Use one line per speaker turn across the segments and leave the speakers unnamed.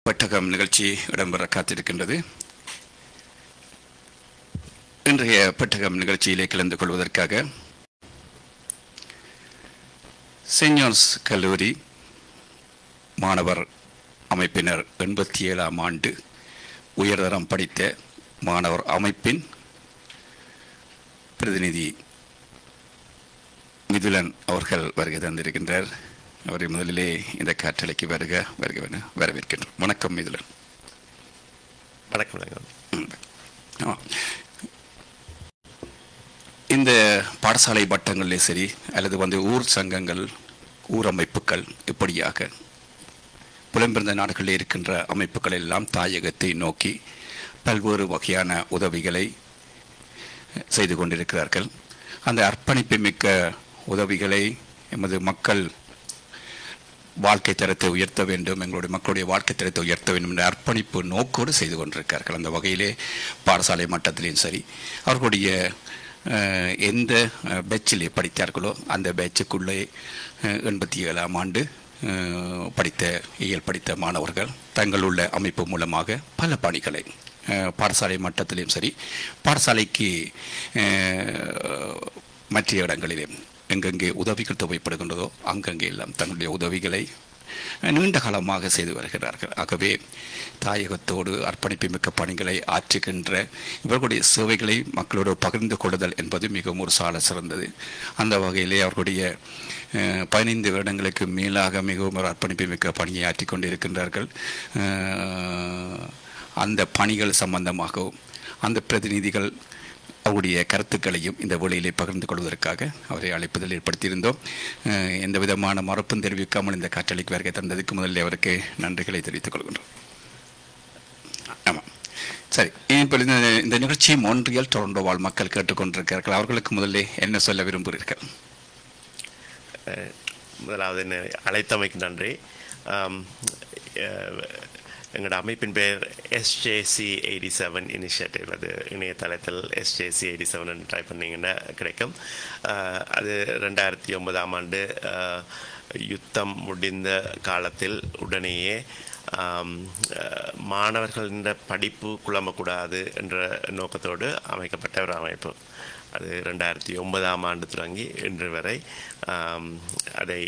பெட்டகம் நிகழ்ச்சி இடம்பெற காத்திருக்கின்றது. இன்றைய பெட்டகம் நிகழ்ச்சியிலே கலந்து கொள்வதற்காக செயின்ட் ஜான்ஸ் கல்லூரி மாணவர் அமைப்பினர் 87ஆம் ஆண்டு உயர்தரம் படித்த மாணவர் அமைப்பின் பிரதிநிதி மிதுலன் அவர்கள் வருகை தந்திருக்கின்றார். அவரை முதலிலே இந்த காற்றலைக்கு வரவேற்கின்றோம். வணக்கம் மிதுலன்.
வணக்கம்.
இந்த பாடசாலை வட்டங்களிலே சரி அல்லது ஊர் சங்கங்கள், ஊர் அமைப்புகள், இப்படியாக புலம்பெயர்ந்த நாடுகளில் இருக்கின்ற அமைப்புகள் எல்லாம் தாயகத்தை நோக்கி பல்வேறு வகையான உதவிகளை செய்து கொண்டிருக்கிறார்கள். அந்த அர்ப்பணிப்பு மிக்க உதவிகளை எமது மக்கள் வாழ்க்கை தரத்தை உயர்த்த வேண்டும், எங்களுடைய மக்களுடைய வாழ்க்கை தரத்தை உயர்த்த வேண்டும் என்ற அர்ப்பணிப்பு நோக்கோடு செய்து கொண்டிருக்கிறார்கள். அந்த வகையிலே பாடசாலை மட்டத்திலையும் சரி, அவர்களுடைய எந்த பேச்சிலே படித்தார்களோ அந்த பேச்சுக்குள்ளே 87ஆம் ஆண்டு படித்த இயல் படித்த மாணவர்கள் தங்களுள்ள அமைப்பு மூலமாக பல பணிகளை பாடசாலை மட்டத்திலையும் சரி, பாடசாலைக்கு மற்ற இடங்களிலே எங்கெங்கே உதவிகள் தேவைப்படுகின்றதோ அங்கங்கே எல்லாம் தங்களுடைய உதவிகளை நீண்ட காலமாக செய்து வருகிறார்கள். ஆகவே தாயகத்தோடு அர்ப்பணிப்பு மிக்க பணிகளை ஆற்றுகின்ற இவர்களுடைய சேவைகளை மக்களோடு பகிர்ந்து கொள்ளுதல் என்பது மிகவும் ஒரு சால சிறந்தது. அந்த வகையிலே அவர்களுடைய 15 வருடங்களுக்கு மேலாக மிகவும் ஒரு அர்ப்பணிப்பு மிக்க பணியை ஆற்றிக் கொண்டிருக்கின்றார்கள். அந்த பணிகள் சம்பந்தமாகவும் அந்த பிரதிநிதிகள் அவருடைய கருத்துக்களையும் இந்த வேளையிலே பகிர்ந்து கொள்வதற்காக அவரை அழைப்பதில் ஏற்படுத்தியிருந்தோம். எந்த விதமான மறுப்பும் தெரிவிக்காமல் இந்த காற்றலைக்கு வருகை தந்ததுக்கு முதலில் அவருக்கு நன்றிகளை தெரிவித்துக் கொள்கின்றோம். ஆமாம், சரி. இப்போ இந்த நிகழ்ச்சியை மோன்றியல் டொரண்டோ வாழ் மக்கள் கேட்டுக்கொண்டிருக்கிறார்கள். அவர்களுக்கு முதல்ல என்ன சொல்ல விரும்புகிறீர்கள்?
முதலாவது என்ன அழைத்தமைக்கு நன்றி. எங்களோட அமைப்பின் பேர் SJC 87 இனிஷியேட்டிவ். அது இணையதளத்தில் SJC 87 ட்ரை பண்ணிங்கன்னா கிடைக்கும். அது 2009ஆம் ஆண்டு யுத்தம் முடிந்த காலத்தில் உடனேயே மாணவர்களின் படிப்பு குழம்பக்கூடாது என்ற நோக்கத்தோடு அமைக்கப்பட்ட ஒரு அமைப்பு. அது 2009ஆம் ஆண்டு தொடங்கி இன்று வரை அதை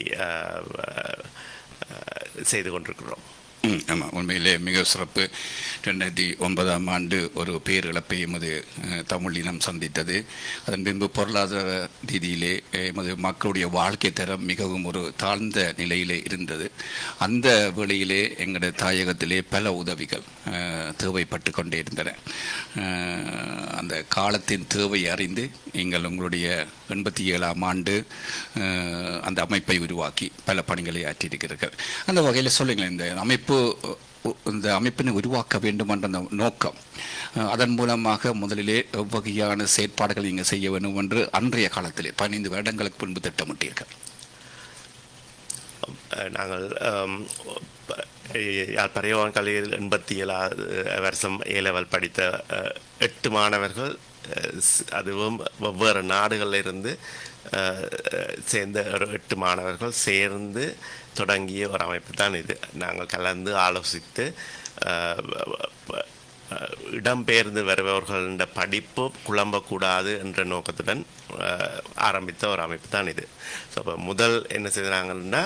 செய்து கொண்டிருக்கிறோம்.
ஆமாம், உண்மையிலே மிக சிறப்பு. 2009ஆம் ஆண்டு ஒரு பேரிழப்பை எமது தமிழ் இனம் சந்தித்தது. அதன் பின்பு பொருளாதார ரீதியிலே எமது மக்களுடைய வாழ்க்கை தரம் மிகவும் ஒரு தாழ்ந்த நிலையிலே இருந்தது. அந்த வேளையிலே எங்களுடைய தாயகத்திலே பல உதவிகள் தேவைப்பட்டு கொண்டே இருந்தன. அந்த காலத்தின் தேவை அறிந்து நீங்கள் உங்களுடைய 87ஆம் ஆண்டு அந்த அமைப்பை உருவாக்கி பல பணிகளை ஆற்றியிருக்கிறீர்கள். அந்த வகையில் சொல்லுங்கள், இந்த அமைப்பினை உருவாக்க வேண்டும் என்ற நோக்கம், அதன் மூலமாக முதலிலே எவ்வகையான செயற்பாடுகள் நீங்கள் செய்ய வேண்டும் என்று அன்றைய காலத்திலே 15 வருடங்களுக்கு முன்பு திட்டமிட்டீர்கள்?
நாங்கள் யாழ் பரையவான் கல்லூரியில் 87வது வருஷம் A-level படித்த 8 மாணவர்கள், அதுவும் வெவ்வேறு நாடுகளில் இருந்து சேர்ந்த ஒரு 8 மாணவர்கள் சேர்ந்து தொடங்கிய ஒரு அமைப்பு தான் இது. நாங்கள் கலந்து ஆலோசித்து இடம்பெயர்ந்து வருபவர்களின் படிப்பு குழம்பக்கூடாது என்ற நோக்கத்துடன் ஆரம்பித்த ஒரு அமைப்பு தான் இது. ஸோ அப்போ முதல் என்ன செய்தாங்கன்னா,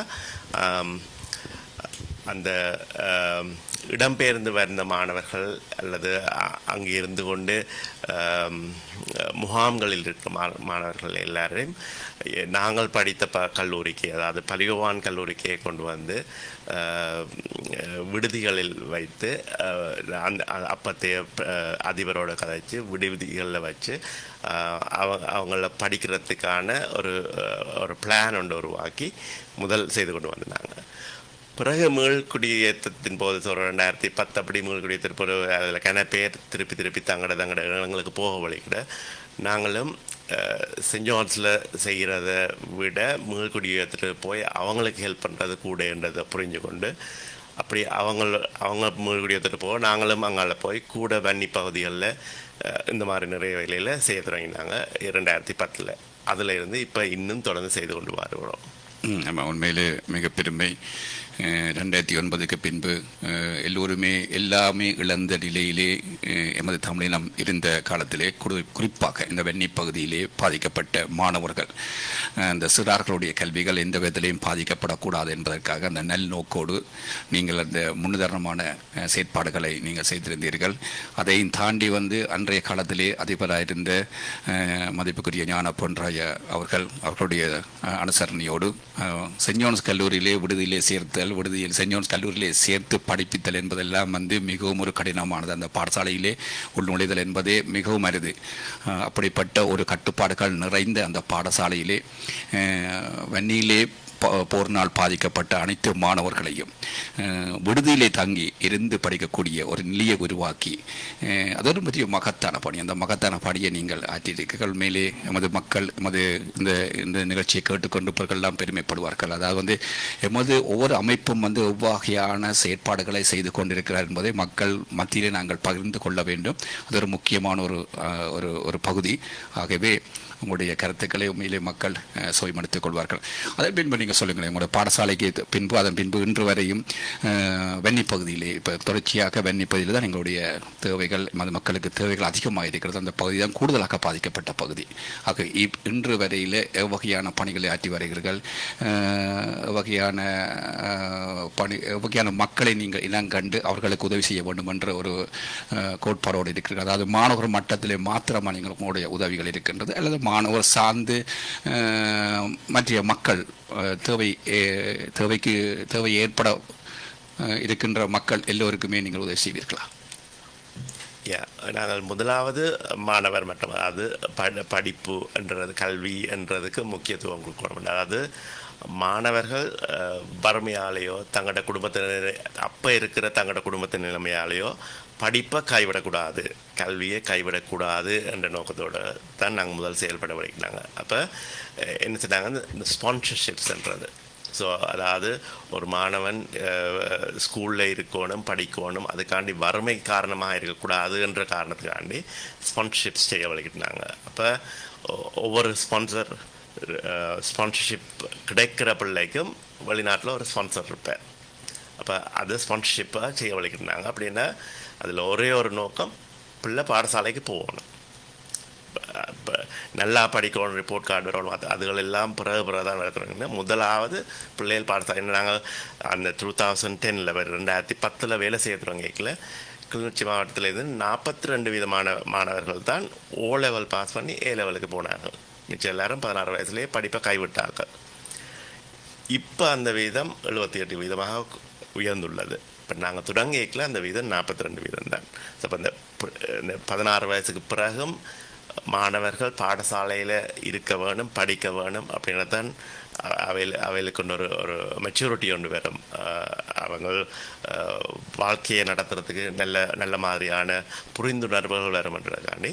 அந்த இடம்பெயர்ந்து வந்த மாணவர்கள் அல்லது அங்கே இருந்து கொண்டு முகாம்களில் இருக்கிற மாணவர்கள் எல்லாரையும் நாங்கள் படித்த கல்லூரிக்கு, அதாவது பலிகவான் கல்லூரிக்கே கொண்டு வந்து விடுதிகளில் வைத்து அந்த அப்பத்தைய அதிபரோட கதைச்சு விடுதிகளில் வச்சு அவங்கள படிக்கிறதுக்கான ஒரு பிளான் ஒன்று உருவாக்கி முதல் செய்து கொண்டு வந்தாங்க. பிறகு மீள்குடியேற்றத்தின் போது 2010 அப்படி மீள்குடியேற்ற பிறகு அதில் கன பேர் திருப்பி தங்கட இடங்களுக்கு போக வழிக்கிட நாங்களும் செயின்ட் ஜான்ஸில் செய்கிறத விட மீள்குடியேற்ற போய் அவங்களுக்கு ஹெல்ப் பண்ணுறது கூடன்றதை புரிஞ்சு கொண்டு அப்படி அவங்க மீள்குடியேற்றிட்டு போக நாங்களும் அங்கே போய் கூட வன்னி பகுதிகளில் இந்த மாதிரி நிறைய வேலையில் செய்ய தொடங்கினாங்க 2010. அதில் இருந்து இப்போ இன்னும் தொடர்ந்து செய்து கொண்டு வருகிறோம்.
ஆமாம், உண்மையிலே மிக பெருமை. 2009க்கு பின்பு எல்லோருமே எல்லாமே இழந்த நிலையிலே எமது தமிழினம் இருந்த காலத்திலே குறிப்பாக இந்த வெண்ணி பகுதியிலே பாதிக்கப்பட்ட மாணவர்கள் அந்த சிறார்களுடைய கல்விகள் எந்த விதத்திலையும் பாதிக்கப்படக்கூடாது என்பதற்காக அந்த நல் நோக்கோடு நீங்கள் அந்த முன்னுதாரணமான செயற்பாடுகளை நீங்கள் செய்திருந்தீர்கள். அதையும் தாண்டி அன்றைய காலத்திலே அதிபராக இருந்த மதிப்புக்குரிய ஞான பொன்ராய அவர்களுடைய அனுசரணையோடு சென்ட் ஜோன்ஸ் கல்லூரியிலே விடுதியிலே விடுதியில் சென்ட் ஜோன்ஸ் கல்லூரியிலே சேர்த்து படிப்பித்தல் என்பதெல்லாம் மிகவும் ஒரு கடினமானது. அந்த பாடசாலையிலே உள்நுழைதல் என்பதே மிகவும் அரிது. அப்படிப்பட்ட ஒரு கட்டுப்பாடுகள் நிறைந்த அந்த பாடசாலையிலே வன்னியிலே போர்னால் பாதிக்கப்பட்ட அனைத்து மாணவர்களையும் விடுதியிலே தங்கி இருந்து படிக்கக்கூடிய ஒரு நிலையை உருவாக்கி அது ஒரு பெரிய மகத்தான பணி. அந்த மகத்தான பணியை நீங்கள் ஆற்றியிருக்கீர்கள். மேலே எமது மக்கள் இந்த நிகழ்ச்சியை கேட்டுக்கொண்டிருப்பவர்கள்லாம் பெருமைப்படுவார்கள். அதாவது எமது ஒவ்வொரு அமைப்பும் எவ்வகையான செயற்பாடுகளை செய்து கொண்டிருக்கிறார் என்பதை மக்கள் மத்தியிலே நாங்கள் பகிர்ந்து கொள்ள வேண்டும். அது ஒரு முக்கியமான ஒரு பகுதி. ஆகவே உங்களுடைய கருத்துக்களை உண்மையிலே மக்கள் சுயமடுத்துக் கொள்வார்கள். அதன் பின்பு நீங்கள் சொல்லுங்களேன், உங்களுடைய பாடசாலைக்கு பின்பு அதன் பின்பு இன்று வரையும் வெண்ணி பகுதியிலே இப்போ தொடர்ச்சியாக வெண்ணி பகுதியில் தான் எங்களுடைய தேவைகள் மக்களுக்கு தேவைகள் அதிகமாக இருக்கிறது. அந்த பகுதி தான் கூடுதலாக பாதிக்கப்பட்ட பகுதி. ஆக இன்று வரையில் எவ்வகையான பணிகளை ஆற்றி வருகிறீர்கள்? எவ்வகையான மக்களை நீங்கள் இனங்கண்டு அவர்களுக்கு உதவி செய்ய வேண்டும் என்ற ஒரு கோட்பாடோடு இருக்கிறீர்கள். அதாவது மாணவர் மட்டத்திலே மாத்திரமா நீங்கள் உங்களுடைய உதவிகள் இருக்கின்றது, அல்லது மாணவர் சார்ந்து மற்ற மக்கள் தேவை ஏற்பட இருக்கின்ற மக்கள் எல்லோருக்குமே நீங்கள் உதவி செய்வீர்களா?
நாங்கள் முதலாவது மாணவர் மட்டும், அதாவது படிப்பு என்றது கல்வி என்றதுக்கு முக்கியத்துவம் கொடுக்கணும். அதாவது மாணவர்கள் வறுமையாலேயோ தங்களோட குடும்பத்தினர் அப்போ இருக்கிற தங்களோட குடும்பத்தின் நிலைமையாலேயோ படிப்பை கைவிடக்கூடாது, கல்வியை கைவிடக்கூடாது என்ற நோக்கத்தோடு தான் நாங்கள் முதல் செயல்பட வரைக்கிறாங்க. அப்போ என்ன செய்தாங்க, இந்த ஸ்பான்சர்ஷிப்ஸ்ன்றது. ஸோ அதாவது ஒரு மாணவன் ஸ்கூலில் இருக்கணும், படிக்கணும், அதுக்காண்டி வறுமை காரணமாக இருக்கக்கூடாது என்ற காரணத்துக்காண்டி ஸ்பான்சர்ஷிப்ஸ் செய்ய வழிக்கிட்டாங்க. அப்போ ஒவ்வொரு ஸ்பான்சர்ஷிப் கிடைக்கிற பிள்ளைக்கும் வெளிநாட்டில் ஒரு ஸ்பான்சர் இருப்பார். அப்போ அது ஸ்பான்சர்ஷிப்பாக செய்ய வழிக்கிட்டாங்க. அப்படின்னா அதில் ஒரே ஒரு நோக்கம், பிள்ளை பாடசாலைக்கு போகணும், இப்போ நல்லா படிக்கணும், ரிப்போர்ட் கார்டு வரணும், அதுகள் எல்லாம் பிறகு தான் நடத்துகிறாங்க. முதலாவது பிள்ளைகள் பாடசாலை. நாங்கள் அந்த 2010 2010 வேலை செய்யறோம் கேட்கல, கிளிநொச்சி மாவட்டத்திலேருந்து 42 விதமான மாணவர்கள் தான் ஓ லெவல் பாஸ் பண்ணி ஏ லெவலுக்கு போனார்கள். மிச்சம் எல்லாரும் 16 வயசுலேயே படிப்பை கைவிட்டார்கள். இப்போ அந்த வீதம் 78 வீதமாக உயர்ந்துள்ளது. இப்போ நாங்கள் தொடங்கிக்கல அந்த வீதம் 42 வீதம் தான். ஸோ இப்போ இந்த 16 வயசுக்கு பிறகும் மாணவர்கள் பாடசாலையில் இருக்க வேணும், படிக்க வேணும் அப்படின்றதான் அவைகளுக்கு ஒரு மெச்சூரிட்டி ஒன்று வரும். அவங்க வாழ்க்கையை நடத்துறதுக்கு நல்ல மாதிரியான புரிந்துணர்வுகள் வரும்ன்றதுக்காண்டி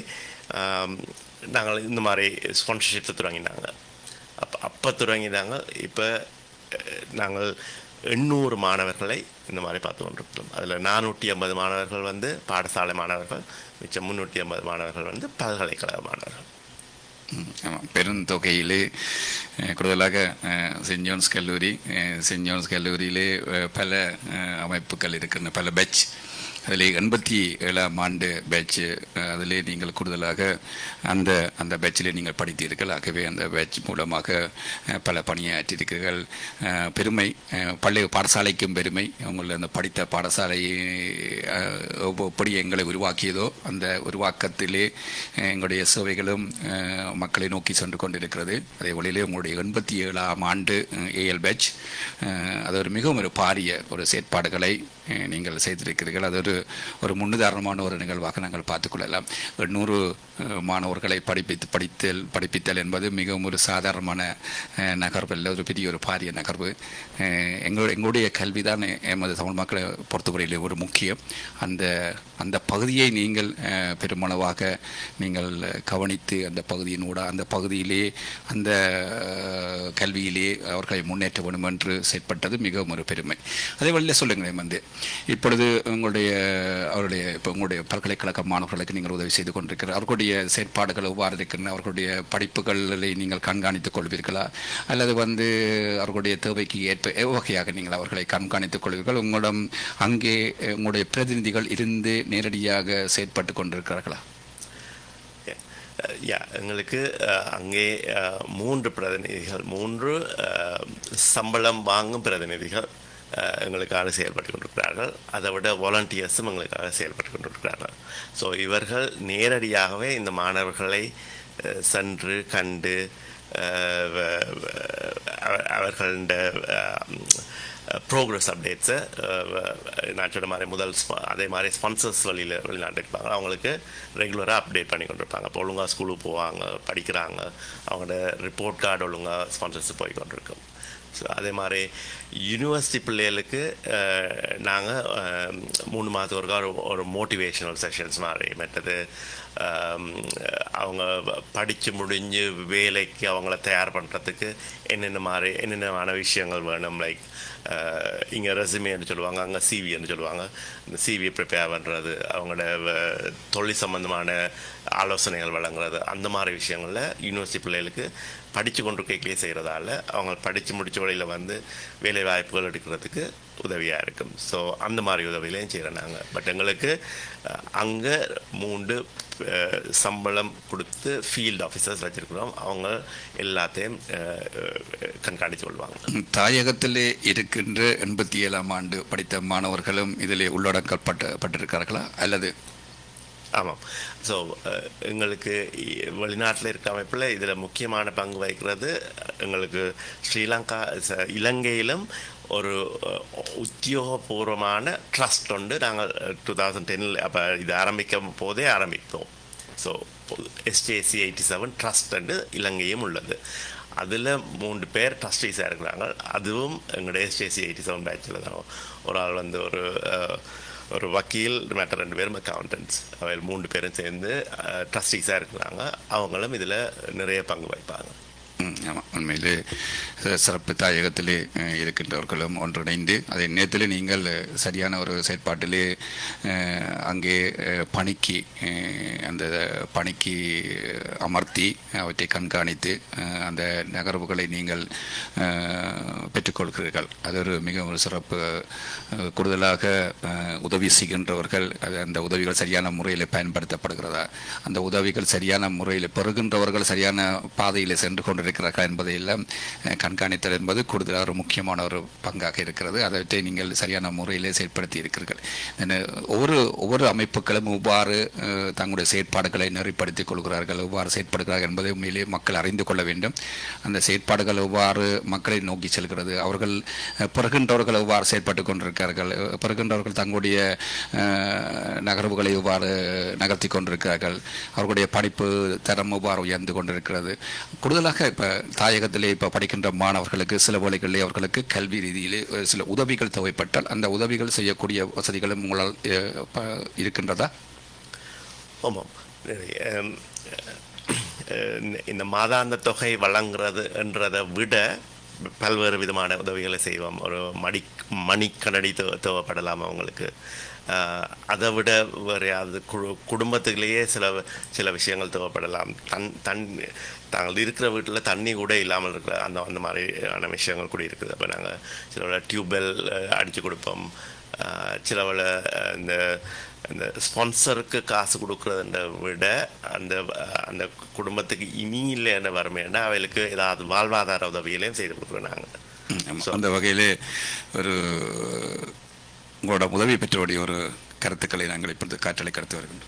நாங்கள் இந்த மாதிரி ஸ்பான்சர்ஷிப்ஸை தொடங்கினாங்க. அப்போ தொடங்கினாங்க. இப்போ நாங்கள் 800 மாணவர்களை இந்த மாதிரி பார்த்து கொண்டிருக்கிறோம். அதில் 450 மாணவர்கள் பாடசாலை மாணவர்கள், மிச்சம் 350 மாணவர்கள் பல்கலைக்கழக மாணவர்கள்.
பெருந்தொகையிலே கூடுதலாக சென்ட் ஜோன்ஸ் கல்லூரியிலே பல அமைப்புகள் இருக்கின்றன, பல பேட்ச். அதில் 87ஆம் ஆண்டு பேட்ச், அதிலே நீங்கள் கூடுதலாக அந்த பேட்சிலே நீங்கள் படித்தீர்கள். ஆகவே அந்த பேட்ச் மூலமாக பல பணியாற்றியிருக்கிறீர்கள். பெருமை, பள்ளி பாடசாலைக்கும் பெருமை. உங்களை அந்த படித்த பாடசாலை எப்படி எங்களை உருவாக்கியதோ அந்த உருவாக்கத்திலே எங்களுடைய சேவைகளும் மக்களை நோக்கி சென்று கொண்டிருக்கிறது. அதே வழியிலே உங்களுடைய 87ஆம் ஆண்டு ஏஎல் பேட்ச், அது ஒரு மிகவும் ஒரு பாரிய ஒரு செயற்பாடுகளை நீங்கள் செய்திருக்கிறீர்கள். அது ஒரு முன்னுதாரணமான ஒரு நிகழ்வாக நாங்கள் பார்த்துக்கொள்ளலாம். 800 மாணவர்களை படிப்பித்தல் என்பது மிகவும் ஒரு சாதாரணமான நகர்வு இல்லை, ஒரு பெரிய ஒரு பாரிய நகர்வு. எங்களுடைய கல்வி தான் எமது தமிழ் மக்களை பொறுத்தவரையில் ஒரு முக்கியம். அந்த அந்த பகுதியை நீங்கள் பெருமளவாக நீங்கள் கவனித்து அந்த பகுதியிலே அந்த கல்வியிலே அவர்களை முன்னேற்ற வேண்டும் என்று செயற்பட்டது மிகவும் ஒரு பெருமை. அதே வழியில் சொல்லுங்களேன் இப்பொழுது உங்களுடைய பல்கலைக்கழக மாணவர்களுக்கு நீங்கள் உதவி செய்து கொண்டிருக்கிறார், அவர்களுடைய செயற்பாடுகள் எவ்வாறு இருக்கின்றன, அவர்களுடைய படிப்புகளை நீங்கள் கண்காணித்துக் கொள்வீர்களா அல்லது அவர்களுடைய தேவைக்கு ஏற்ப எவ்வகையாக நீங்கள் அவர்களை கண்காணித்துக் கொள்வீர்கள்? உங்களிடம் அங்கே உங்களுடைய பிரதிநிதிகள் இருந்து நேரடியாக செயற்பட்டு கொண்டிருக்கிறார்களா?
எங்களுக்கு அங்கே 3 பிரதிநிதிகள், 3 சம்பளம் வாங்கும் பிரதிநிதிகள் எங்களுக்காக செயல்பட்டு கொண்டிருக்கிறார்கள். அதை விட வாலண்டியர்ஸும் எங்களுக்காக செயல்பட்டு கொண்டிருக்கிறார்கள். ஸோ இவர்கள் நேரடியாகவே இந்த மாணவர்களை சென்று கண்டு அவர்கள ப்ரோக்ரஸ் அப்டேட்ஸை நான் சொன்ன மாதிரி அதே மாதிரி ஸ்பான்சர்ஸ் வெளிநாட்டு இருப்பாங்க, அவங்களுக்கு ரெகுலராக அப்டேட் பண்ணி கொண்டிருப்பாங்க. இப்போ ஒழுங்காக ஸ்கூலுக்கு போவாங்க, படிக்கிறாங்க, அவங்களோட ரிப்போர்ட் கார்டு ஒழுங்காக ஸ்பான்சர்ஸ் போய் கொண்டிருக்கும். ஸோ அதே மாதிரி யூனிவர்சிட்டி பிள்ளைகளுக்கு நாங்கள் 3 மாதத்துக்கு ஒரு மோட்டிவேஷனல் செஷன்ஸ் மாதிரி மற்றது அவங்க படித்து முடிஞ்சு வேலைக்கு அவங்கள தயார் பண்ணுறதுக்கு என்னென்னமான விஷயங்கள் வேணும். லைக் இங்கே ரெசுமேன்னு சொல்லுவாங்க, அங்கே சிவின்னு சொல்லுவாங்க. இந்த சிவியை ப்ரிப்பேர் பண்ணுறது, அவங்களோட தொழில் சம்பந்தமான ஆலோசனைகள் வழங்குறது, அந்த மாதிரி விஷயங்களில் யூனிவர்சிட்டி பிள்ளைகளுக்கு படித்து கொண்டிருக்கையிலே செய்கிறதால அவங்க படித்து முடித்த வழியில் வேலை வாய்ப்புகள் எடுக்கிறதுக்கு உதவியாக இருக்கும். ஸோ அந்த மாதிரி உதவியிலையும் செய்கிறோம் நாங்கள். பட் எங்களுக்கு அங்கே 3 சம்பளம் கொடுத்து ஃபீல்டு ஆஃபீஸர்ஸ் வச்சுருக்கிறோம். அவங்க எல்லாத்தையும் கண்காணித்து கொள்வாங்க.
தாயகத்திலே இருக்கின்ற 87ஆம் ஆண்டு படித்த மாணவர்களும் இதில் உள்ளடக்கப்பட்டிருக்கிறார்களா அல்லது?
ஆமாம். ஸோ எங்களுக்கு வெளிநாட்டில் இருக்க அமைப்பில் இதில் முக்கியமான பங்கு வகிக்கிறது எங்களுக்கு இலங்கையிலும் ஒரு உத்தியோகபூர்வமான ட்ரஸ்ட் உண்டு. நாங்கள் 2010 அப்போ இது ஆரம்பிக்கும் போதே ஆரம்பித்தோம். ஸோ SJC 87 ட்ரஸ்ட் இலங்கையும் உள்ளது. அதில் 3 பேர் ட்ரஸ்டீஸாக இருக்கிறாங்க. அதுவும் எங்களுடைய SJC 87 பேட்சில் தான். ஒரு ஆள் ஒரு வக்கீல், மற்ற 2 பேரும் அக்கௌண்டன்ட்ஸ். அவையில் 3 பேரும் சேர்ந்து ட்ரஸ்டீஸாக இருக்கிறாங்க. அவங்களும் இதில் நிறைய பங்கு வகிப்பாங்க.
ஆமாம், உண்மையிலே சிறப்பு தாயகத்திலே இருக்கின்றவர்களும் ஒன்றிணைந்து அதே நேரத்தில் நீங்கள் சரியான ஒரு செயற்பாட்டிலே அங்கே அந்த பணிக்கு அமர்த்தி அவற்றை கண்காணித்து அந்த நகர்வுகளை நீங்கள் பெற்றுக்கொள்கிறீர்கள். அது ஒரு மிக ஒரு சிறப்பு. கூடுதலாக உதவி செய்கின்றவர்கள் அந்த உதவிகள் சரியான முறையில் பயன்படுத்தப்படுகிறதா, அந்த உதவிகள் சரியான முறையில் பெறுகின்றவர்கள் சரியான பாதையில் சென்று கொண்டிருக்கிறார்கள் என்பதையெல்லாம் கண்காணித்தல் என்பது கூடுதலாக ஒரு முக்கியமான ஒரு பங்காக இருக்கிறது. அதை நீங்கள் சரியான முறையிலே செயற்படுத்தி இருக்கிறீர்கள். ஒவ்வொரு அமைப்புகளும் எவ்வாறு தங்களுடைய செயற்பாடுகளை நெறிப்படுத்திக் கொள்கிறார்கள், எவ்வாறு செயற்படுகிறார்கள் என்பதை உண்மையிலே மக்கள் அறிந்து கொள்ள வேண்டும். அந்த செயற்பாடுகள் எவ்வாறு மக்களை நோக்கி செல்கிறது, அவர்கள் பிறகின்றவர்கள் எவ்வாறு செயற்பட்டு கொண்டிருக்கிறார்கள், பிறகின்றவர்கள் தங்களுடைய நகர்வுகளை எவ்வாறு நகர்த்தி கொண்டிருக்கிறார்கள், அவர்களுடைய படிப்பு தரம் எவ்வாறு உயர்ந்து கொண்டிருக்கிறது. கூடுதலாக இப்போ தாயகத்திலே இப்போ படிக்கின்ற மாணவர்களுக்கு சில வேளைகளிலே அவர்களுக்கு கல்வி ரீதியிலே சில உதவிகள் தேவைப்பட்டால் அந்த உதவிகள் செய்யக்கூடிய வசதிகளும் உங்களால் இருக்கின்றதா?
ஆமாம். இந்த மாதாந்த தொகை வழங்குறது என்றதை விட பல்வேறு விதமான உதவிகளை செய்வோம். ஒரு மணிக்கணடி தேவைப்படலாம் அவங்களுக்கு. அதை விட வேறு யாவது குடும்பத்துலேயே சில விஷயங்கள் தேவைப்படலாம். தாங்கள் இருக்கிற வீட்டில் தண்ணி கூட இல்லாமல் இருக்கிற அந்த மாதிரியான விஷயங்கள் கூட இருக்குது. அப்போ நாங்கள் சில டியூப்வெல் அடித்து கொடுப்போம். சிலவில் இந்த ஸ்பான்சருக்கு காசு கொடுக்குறத விட அந்த குடும்பத்துக்கு இனி இல்லைன்னு வறுமைன்னா அவைகளுக்கு ஏதாவது வாழ்வாதார உதவியிலையும் செய்து கொடுக்குறோம் நாங்கள்.
அந்த வகையிலே உங்களோட உதவி பெற்றோடைய ஒரு கருத்துக்களை நாங்கள் இப்பொழுது காற்றலை கடத்தி வருகின்றோம்.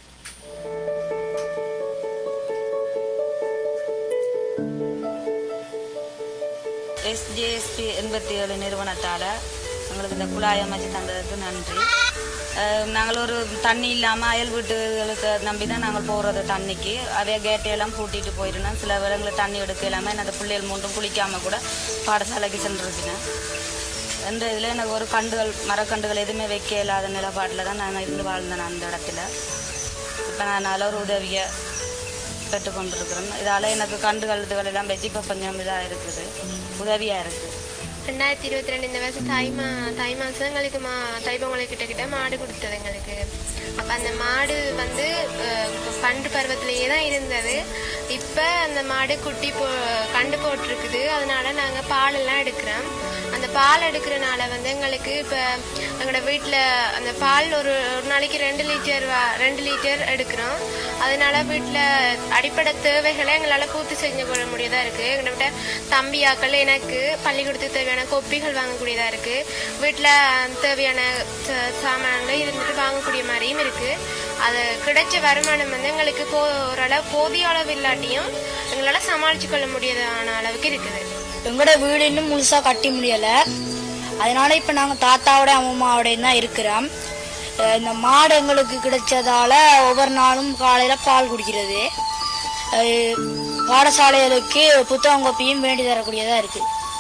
SJSP 87 நிறுவனத்தால் எங்களுக்கு இந்த குழாய் அமைச்சு தந்ததுக்கு நன்றி. நாங்கள் ஒரு தண்ணி இல்லாமல் அயல் வீட்டுகளுக்கு நம்பி தான் நாங்கள் போகிறது தண்ணிக்கு. அதே கேட்டையெல்லாம் பூட்டிட்டு போயிருந்தோம். சில வேளைங்களில் தண்ணி எடுக்க இல்லாமல் அந்த பிள்ளைகள் மூன்றும் குளிக்காமல் கூட பாடசாலைக்கு சென்றிருக்கிறேன். என்ற இதில் எனக்கு ஒரு கண்டுகள் மரக்கண்டுகள் எதுவுமே வைக்க இல்லாத நிலப்பாட்டில் தான் நான் இருந்து வாழ்ந்தேன் அந்த இடத்துல. இப்போ நான் நல்ல ஒரு உதவியை பெற்றுக்கொண்டிருக்கிறேன். இதால் எனக்கு கண்டுகள் இதுகள் எல்லாம் வச்சு இப்போ கொஞ்சம் இதாக இருக்குது, உதவியாக இருக்குது.
2022 இந்த வருஷம் தை மாதம் எங்களுக்கு தைப்பொங்கல் கிட்ட மாடு கொடுத்தது எங்களுக்கு. அப்போ அந்த மாடு வந்து பண்டு பருவத்திலேயே தான் இருந்தது. இப்போ அந்த மாடு கண்டு போட்டிருக்குது. அதனால நாங்கள் பாலெல்லாம் எடுக்கிறோம். அந்த பால் எடுக்கிறனால வந்து எங்களுக்கு இப்போ எங்களோட வீட்டில் அந்த பால் ஒரு நாளைக்கு 2 லிட்டர் எடுக்கிறோம். அதனால வீட்டில் அடிப்படை தேவைகளை எங்களால் பூர்த்தி செஞ்சு கொள்ள முடியதா இருக்குது. எங்கள்கிட்ட தம்பியாக்கள் எனக்கு பள்ளிக்கூடத்துக்கு தேவையான கொப்பிகள் வாங்கக்கூடியதாக இருக்குது. வீட்டில் தேவையான சாமான்கள் இருந்துட்டு வாங்கக்கூடிய மாதிரியும் இருக்குது. அது கிடைச்ச வருமானம் வந்து எங்களுக்கு ஓரளவு போதிய அளவு இல்லாட்டியும் எங்களால் சமாளித்து கொள்ள முடியாத அளவுக்கு இருக்குது.
எங்களோட வீடு இன்னும் முழுசா கட்டி முடியல. அதனால இப்ப நாங்க தாத்தாவோட அம்மாவோடையும் தான் இருக்கிறோம். இந்த மாடு எங்களுக்கு கிடைச்சதால ஒவ்வொரு நாளும் காலையில பால் குடிக்கிறது, பாடசாலைகளுக்கு புத்தகம் கோப்பியும் வேண்டி தரக்கூடியதா இருக்கு.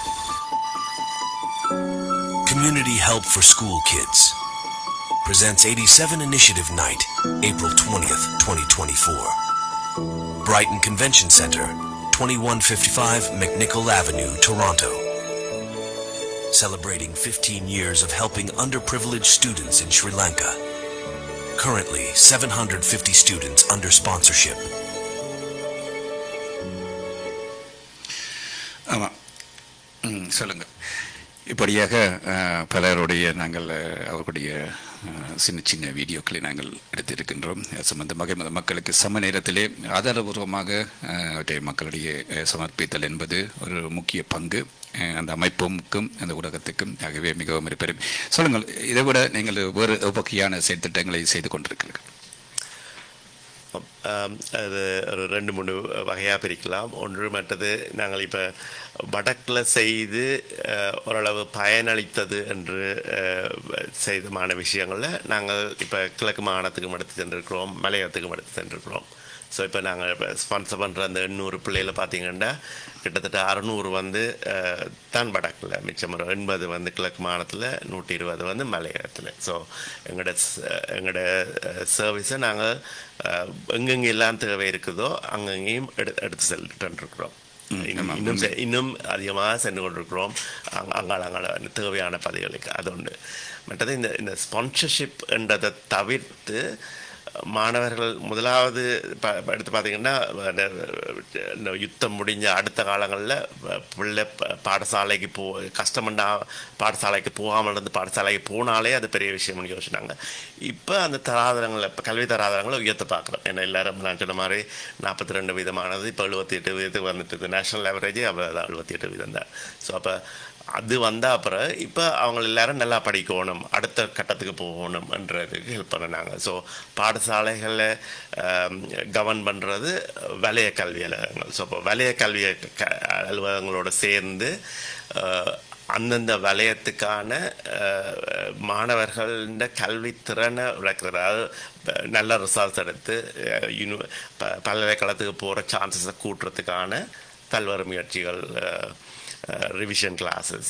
Community Help for School Kids presents 87 Initiative Night, April 20th, 2024. Brighton Convention Center, 2155 McNichol Avenue, Toronto. Celebrating 15 years of helping underprivileged students in Sri Lanka. Currently, 750 students under sponsorship.
சொல்லுங்க. இப்படியாக பலருடைய நாங்கள் அவர்களுடைய சின்ன சின்ன வீடியோக்களை நாங்கள் எடுத்திருக்கின்றோம். சம்பந்தமாக மக்களுக்கு சம நேரத்திலே ஆதாரபூர்வமாக மக்களிடையே சமர்ப்பித்தல் என்பது ஒரு முக்கிய பங்கு அந்த அமைப்புக்கும் அந்த ஊடகத்துக்கும். ஆகவே மிகவும் பெரும். சொல்லுங்கள், இதை விட நீங்கள் வேறு வகையான செயற்திட்டங்களை செய்து கொண்டிருக்கிறீர்கள்?
அது ஒரு 2-3 வகையாக பிரிக்கலாம். ஒன்று மற்றது நாங்கள் இப்போ வடக்கில் செய்து ஓரளவு பயனளித்தது என்று செய்தமான விஷயங்களில் நாங்கள் இப்போ கிழக்கு மாகாணத்துக்கும் எடுத்து சென்றிருக்கிறோம், மலையகத்துக்கும் எடுத்து சென்றிருக்கிறோம். ஸோ இப்போ நாங்கள் இப்போ ஸ்பான்சர் பண்ணுற அந்த 800 பிள்ளைகளை பார்த்தீங்கன்னா கிட்டத்தட்ட 600 வந்து தான் வடக்கில், மிச்சம் ஒரு 80 வந்து கிழக்கு மாகாணத்தில், 120 வந்து மலையகத்தில். ஸோ எங்களோட சர்வீஸை நாங்கள் எங்கெங்கே எல்லாம் தேவை இருக்குதோ அங்கங்கேயும் எடுத்து சென்றுருக்கிறோம். இன்னும் அதிகமாக சென்று கொண்டிருக்கிறோம் அங்காள தேவையான பதவிகளுக்கு. அது ஒன்று. மற்றது இந்த ஸ்பான்சர்ஷிப் என்றதை தவிர்த்து மாணவர்கள் முதலாவது எடுத்து பார்த்தீங்கன்னா இந்த யுத்தம் முடிஞ்ச அடுத்த காலங்களில் பிள்ளை பாடசாலைக்கு கஷ்டமண்டா பாடசாலைக்கு போகாமல் இருந்து பாடசாலைக்கு போனாலே அது பெரிய விஷயம்னு யோசிச்சினாங்க. இப்போ அந்த தராதரங்களை இப்போ கல்வி தராதரங்களை உயர்த்த பார்க்குறோம். ஏன்னா எல்லாரும் நான் சொன்ன மாதிரி 42 வீதமானது இப்போ 78 வீதத்துக்கு வந்துட்டு நேஷனல் ஆவரேஜே அவ்வளோ 78 வீதம் தான். ஸோ அப்போ அது வந்தால் அப்புறம் இப்போ அவங்க எல்லாரும் நல்லா படிக்கணும், அடுத்த கட்டத்துக்கு போகணும்ன்றதுக்கு ஹெல்ப் பண்ணினாங்க. ஸோ பாடசாலைகளில் கவர்ன் பண்ணுறது வலய கல்வி அலுவலகங்கள். ஸோ இப்போ வலய கல்வி அலுவலகங்களோடு சேர்ந்து அந்தந்த வலயத்துக்கான மாணவர்கள கல்வி திறனை விளக்குறது, அதாவது நல்ல ரிசல்ட்ஸ் எடுத்து பல்கலைக்கழகத்துக்கு போகிற சான்சஸை கூட்டுறதுக்கான பல்வேறு முயற்சிகள், ரிவிஷன் கிளாஸஸ்,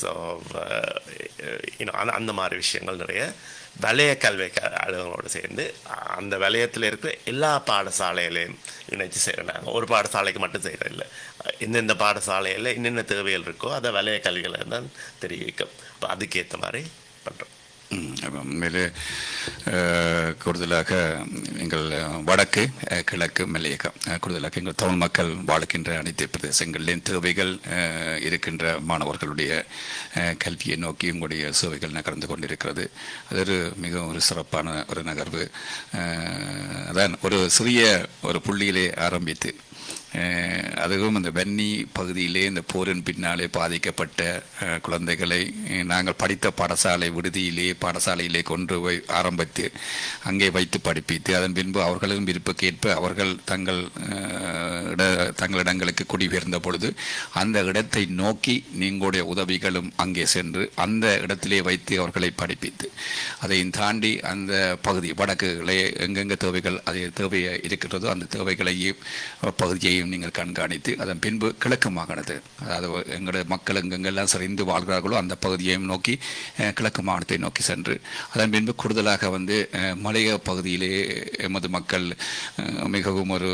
அந்த மாதிரி விஷயங்கள் நிறைய வலய கல்வி அலுவலங்களோடு சேர்ந்து அந்த வலயத்தில் இருக்கிற எல்லா பாடசாலைகளையும் இணைச்சு செய்கிறாங்க. ஒரு பாடசாலைக்கு மட்டும் செய்கிறதில்லை, எந்தெந்த பாடசாலையில் என்னென்ன தேவைகள் இருக்கோ அதை வலய கல்விகளை தான் தெரிவிக்கும். இப்போ அதுக்கேற்ற மாதிரி பண்ணுறோம்.
உண்மையிலே கூடுதலாக எங்கள் வடக்கு, கிழக்கு, மலையகம், கூடுதலாக எங்கள் தமிழ் மக்கள் வாழ்கின்ற அனைத்து பிரதேசங்களின் தேவைகள் இருக்கின்ற மாணவர்களுடைய கல்வியை நோக்கி உங்களுடைய சேவைகள் நகர்ந்து கொண்டிருக்கிறது. அது மிகவும் ஒரு சிறப்பான ஒரு நகர்வு. அதான் ஒரு சிறிய ஒரு புள்ளியிலே ஆரம்பித்து அதுவும் அந்த வன்னி பகுதியிலே இந்த போரின் பின்னாலே பாதிக்கப்பட்ட குழந்தைகளை நாங்கள் படித்த பாடசாலையிலே கொண்டு போய் ஆரம்பித்து அங்கே வைத்து படிப்பித்து அதன் பின்பு அவர்களும் விருப்பக்கேற்ப அவர்கள் தங்களிடங்களுக்கு குடிபெயர்ந்த பொழுது அந்த இடத்தை நோக்கி நீங்களுடைய உதவிகளும் அங்கே சென்று அந்த இடத்திலே வைத்து அவர்களை படிப்பித்து அதையும் தாண்டி அந்த பகுதி வடக்குகளே எங்கெங்கே தேவைகள் அது தேவை இருக்கிறதோ அந்த தேவைகளையும் பகுதியையும் பகுதிகளையும் நீங்கள் கண்காணித்து அதன் பின்பு கிழக்கு மாகாணத்தை, அதாவது எங்களுடைய மக்கள் எங்கெங்கெல்லாம் சரிந்து வாழ்கிறார்களோ அந்த பகுதியையும் நோக்கி கிழக்கு மாகாணத்தை நோக்கி சென்று அதன் பின்பு கூடுதலாக மலைய பகுதியிலே எமது மக்கள் மிகவும் ஒரு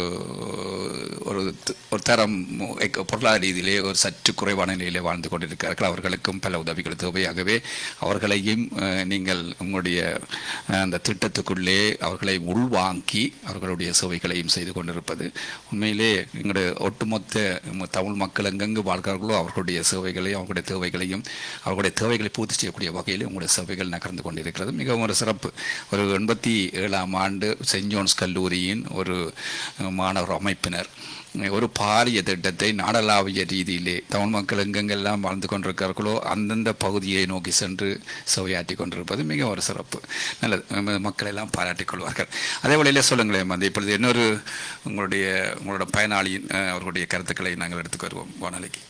தரம் பொருளாதார ரீதியிலே ஒரு சற்று குறைவான நிலையிலே வாழ்ந்து கொண்டிருக்கிறார்கள். அவர்களுக்கும் பல உதவிகள் தேவையாகவே அவர்களையும் நீங்கள் உங்களுடைய அந்த திட்டத்துக்குள்ளே அவர்களை உள்வாங்கி அவர்களுடைய சேவைகளையும் செய்து கொண்டிருப்பது உண்மையிலே எங்களுடைய ஒட்டுமொத்த தமிழ் மக்கள் எங்கெங்கு வாழ்கிறார்களோ அவர்களுடைய சேவைகளையும் அவர்களுடைய தேவைகளையும் அவர்களுடைய தேவைகளை பூர்த்தி செய்யக்கூடிய வகையில் உங்களுடைய சேவைகள் நகர்ந்து கொண்டிருக்கிறது. மிகவும் ஒரு சிறப்பு. ஒரு 87ஆம் ஆண்டு செயின்ட் ஜோன்ஸ் கல்லூரியின் ஒரு மாணவர் அமைப்பினர் ஒரு பாரிய திட்டத்தை நாடளாவிய ரீதியிலே தமிழ் மக்கள் எங்கெங்கெல்லாம் வாழ்ந்து கொண்டிருக்கிறார்களோ அந்தந்த பகுதியை நோக்கி சென்று சேவையாற்றி கொண்டிருப்பது மிக ஒரு சிறப்பு. நல்லது, மக்கள் எல்லாம் பாராட்டிக் கொள்வார்கள். அதே வழியிலே சொல்லுங்களேன், இப்பொழுது இன்னொரு உங்களோட பயனாளியின் அவர்களுடைய கருத்துக்களை நாங்கள் எடுத்துக்கு வருவோம் வானொலிக்கு.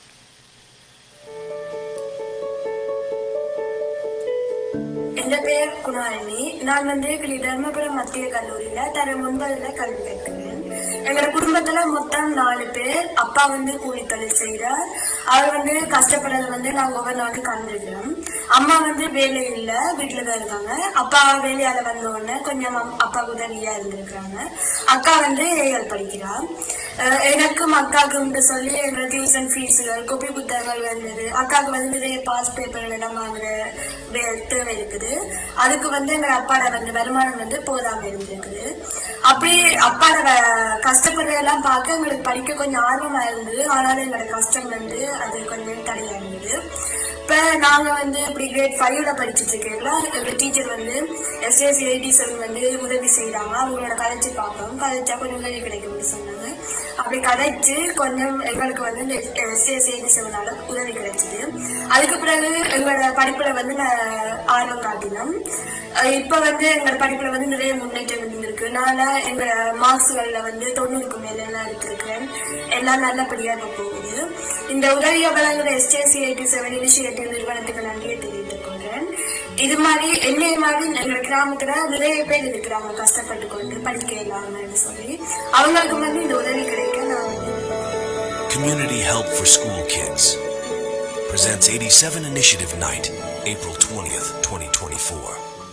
என் பெயர் குணாலினி. நான் தர்மபுரம் மத்திய கல்லூரியில தர 9ல கல்வி கற்கிறேன். எங்களோட குடும்பத்துல மொத்தம் 4 பேர். அப்பா கூலி தொழில் செய்யறார். அவர் கஷ்டப்படுறது நாங்க ஒவ்வொரு நாளும் கண்டிருக்கிறோம். அம்மா வேலை இல்ல, வீட்டுலதான் இருக்காங்க. அப்பா வேலையால வந்த உடனே கொஞ்சம் அப்பா உதவியா இருந்திருக்கிறாங்க. அக்கா ஏஎல் படிக்கிறார். எனக்கும் அக்காவுக்கு சொல்லி எங்களோட டியூஷன் ஃபீஸுகள், கொப்பி புத்தகங்கள் வந்தது. அக்காவுக்கு நிறைய பாஸ் பேப்பர்கள் எல்லாம் வாங்குற தேவை இருக்குது. அதுக்கு எங்க அப்பாட வருமானம் போதாம இருந்திருக்குது. அப்படி அப்பாட கஷ்டப்படுறதெல்லாம் பார்க்க எங்களுக்கு படிக்க கொஞ்சம் ஆர்வமா இருந்தது. ஆனாலும் எங்களோட கஷ்டம் அது கொஞ்சம் தடையா இருந்தது. இப்ப நாங்க இப்படி கிரேட் 5ல படிச்சுட்டு இருக்கீங்களா, எங்க டீச்சர் SSC 87 உதவி செய்யறாங்க. அவங்களோட கதைச்சு பார்ப்போம். கதைச்சா கொஞ்சம் உதவி கிடைக்கும்னு சொன்னாங்க. அப்படி கதைச்சு கொஞ்சம் எங்களுக்கு இந்த SSC 87 உதவி கிடைச்சது. அதுக்கு பிறகு எங்களோட படிப்புல ஆர்வம் காட்டினோம். இப்ப எங்களோட படிப்புல நிறைய முன்னேற்றம் இருக்கு. நான் எங்க மார்க்ஸ்கள்ல 90க்கு மேல எல்லாம் எடுத்திருக்கிறேன். எல்லாம் நல்லபடியா போகுது. இந்த உதவியை வழங்குற SSC 87 இனிஷியேட்டிவ் நிறுவனத்துக்கு நன்றியை தெரிவித்துக் கொள்றேன். இது மாதிரி என்னைய மாதிரி எங்க கிராமத்துல நிறைய பேர் இருக்கிறாங்க கஷ்டப்பட்டு கொண்டு படிக்க இல்லாமன்னு சொல்லி. அவங்களுக்கு இந்த உதவி கிடைக்க நான்
Community Help for School Kids presents 87 Initiative Night, April 20th, 2024.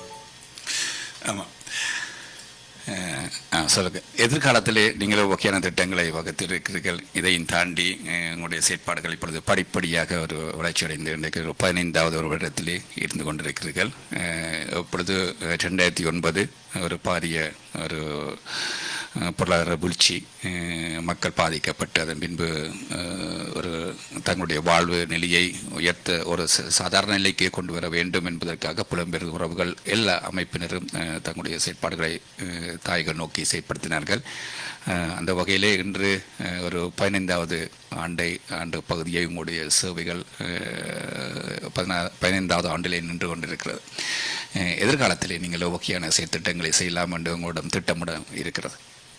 ஆமாம், சொல்லுங்க. எதிர்காலத்திலே நீங்கள் வகையான திட்டங்களை வகுத்திருக்கிறீர்கள். இதையும் தாண்டி உங்களுடைய செயற்பாடுகள் இப்பொழுது படிப்படியாக ஒரு வளர்ச்சி அடைந்து இன்றைக்கு 15வது ஒரு வருடத்திலே இருந்து கொண்டிருக்கிறீர்கள். இப்பொழுது 2009 ஒரு பாரிய ஒரு பொருளாதார வீழ்ச்சி, மக்கள் பாதிக்கப்பட்டு அதன் பின்பு ஒரு தங்களுடைய வாழ்வு நிலையை உயர்த்த ஒரு சாதாரண நிலைக்கு கொண்டு வர வேண்டும் என்பதற்காக புலம்பெயர் உறவுகள் எல்லா அமைப்பினரும் தங்களுடைய செயற்பாடுகளை தாயகம் நோக்கி செயற்படுத்தினார்கள். அந்த வகையிலே இன்று ஒரு 15வது ஆண்டு பகுதியை உங்களுடைய சேவைகள் 15வது ஆண்டிலே நின்று கொண்டிருக்கிறது. எதிர்காலத்திலே நீங்கள் வகையான செயற்திட்டங்களை செய்யலாம் என்று உங்களிடம் திட்டமிட இருக்கிறது.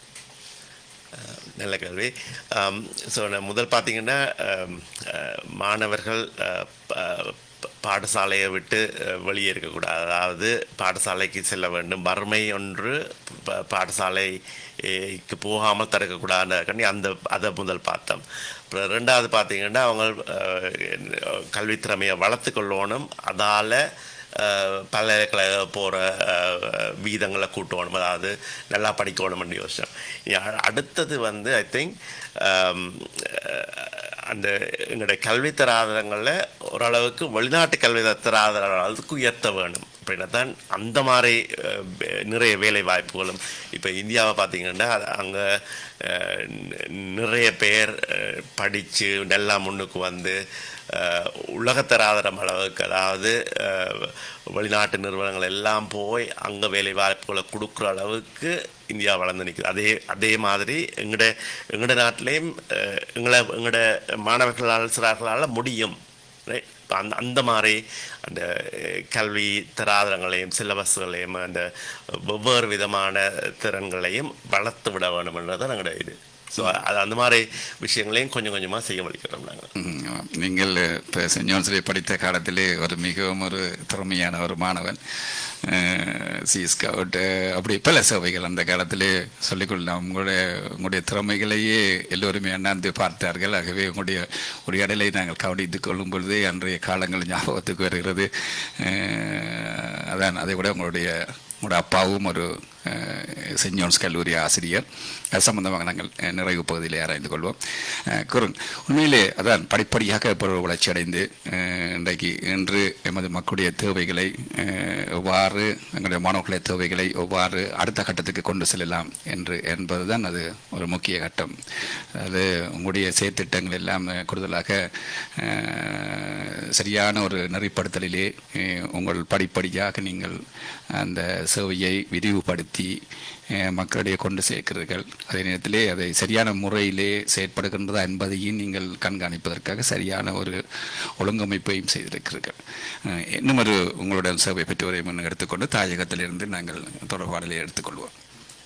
நல்ல கேள்வி. முதல் பார்த்தீங்கன்னா, மாணவர்கள் பாடசாலையை விட்டு வெளியே இருக்கக்கூடாது. அதாவது பாடசாலைக்கு செல்ல வேண்டும். வறுமை ஒன்று பாடசாலைக்கு போகாமல் தடுக்கக்கூடாதுன்னு அதை முதல் பார்த்தோம். அப்புறம் 2வது பார்த்தீங்கன்னா, அவங்க கல்வித்திறமையை வளர்த்து கொள்ளணும். அதால் பல்கலைக்கழக போகிற வீதங்களை கூட்டணும், அதாவது நல்லா படிக்கணும்னு யோசிச்சோம். அடுத்தது ஐ திங்க் அந்த எங்களுடைய கல்வி தராதரங்களில் ஓரளவுக்கு வெளிநாட்டு கல்வி தராதரங்களுக்கு உயர்த்த வேணும். அப்படின்னா தான் அந்த மாதிரி நிறைய வேலை வாய்ப்புகளும். இப்போ இந்தியாவை பார்த்திங்கன்னா அங்கே நிறைய பேர் படித்து நல்லா முன்னுக்கு உலகத்தராதரம் அளவுக்கு, அதாவது வெளிநாட்டு நிறுவனங்கள் எல்லாம் போய் அங்கே வேலை வாய்ப்புகளை கொடுக்குற அளவுக்கு இந்தியா வளர்ந்து நிற்குது. அதே மாதிரி எங்களோட நாட்டிலையும் எங்களோட மாணவர்களால் சிறார்களால் முடியும். அந்த மாதிரி அந்த கல்வி தராதரங்களையும் சிலபஸ்களையும் அந்த ஒவ்வொரு விதமான திறன்களையும் வளர்த்து விட வேணும்ன்றதான் எங்களோட இது. ஸோ அது அந்த மாதிரி விஷயங்களையும் கொஞ்சம் கொஞ்சமாக செய்ய வலிக்கிறோம் நாங்கள்.
நீங்கள் இப்போ சென்ட் ஜோன்ஸில் படித்த காலத்திலே ஒரு மிகவும் ஒரு திறமையான ஒரு மாணவன், சி ஸ்கவுட், அப்படி பல சேவைகள் அந்த காலத்திலே சொல்லிக்கொள்ளலாம். உங்களுடைய திறமைகளையே எல்லோருமே அண்ணாந்து பார்த்தார்கள். ஆகவே உங்களுடைய உரையாடலை நாங்கள் கவனித்துக் கொள்ளும் பொழுது அன்றைய காலங்கள் ஞாபகத்துக்கு வருகிறது. அதான் அதை விட உங்களுடைய அப்பாவும் ஒரு சென்ட் ஜோன்ஸ் கல்லூரி ஆசிரியர். அது சம்பந்தமாக நாங்கள் நிறைவு பகுதியில் ஆராய்ந்து கொள்வோம். குருன், உண்மையிலே அதான் படிப்படியாக பொருள் வளர்ச்சி அடைந்து இன்று எமது மக்களுடைய தேவைகளை எவ்வாறு, எங்களுடைய மாணவர்களுடைய தேவைகளை எவ்வாறு அடுத்த கட்டத்துக்கு கொண்டு செல்லலாம் என்பதுதான் அது ஒரு முக்கிய கட்டம். அது உங்களுடைய செயற்திட்டங்கள் எல்லாம் கூடுதலாக சரியான ஒரு நெறிப்படுத்தலிலே உங்கள் படிப்படியாக நீங்கள் அந்த சேவையை விரிவுபடுத்தி மக்களிடையே கொண்டு சேர்க்கிறீர்கள். அதே நேரத்திலே அதை சரியான முறையிலே செயற்படுகின்றதா என்பதையும் நீங்கள் கண்காணிப்பதற்காக சரியான ஒரு ஒழுங்கமைப்பையும் செய்திருக்கிறீர்கள். இன்னும் ஒரு உங்களுடைய சேவை பற்றி ஒரு முன் எடுத்துக்கொண்டு தாயகத்திலிருந்து நாங்கள் தொடர்பாடலை எடுத்துக்கொள்வோம்.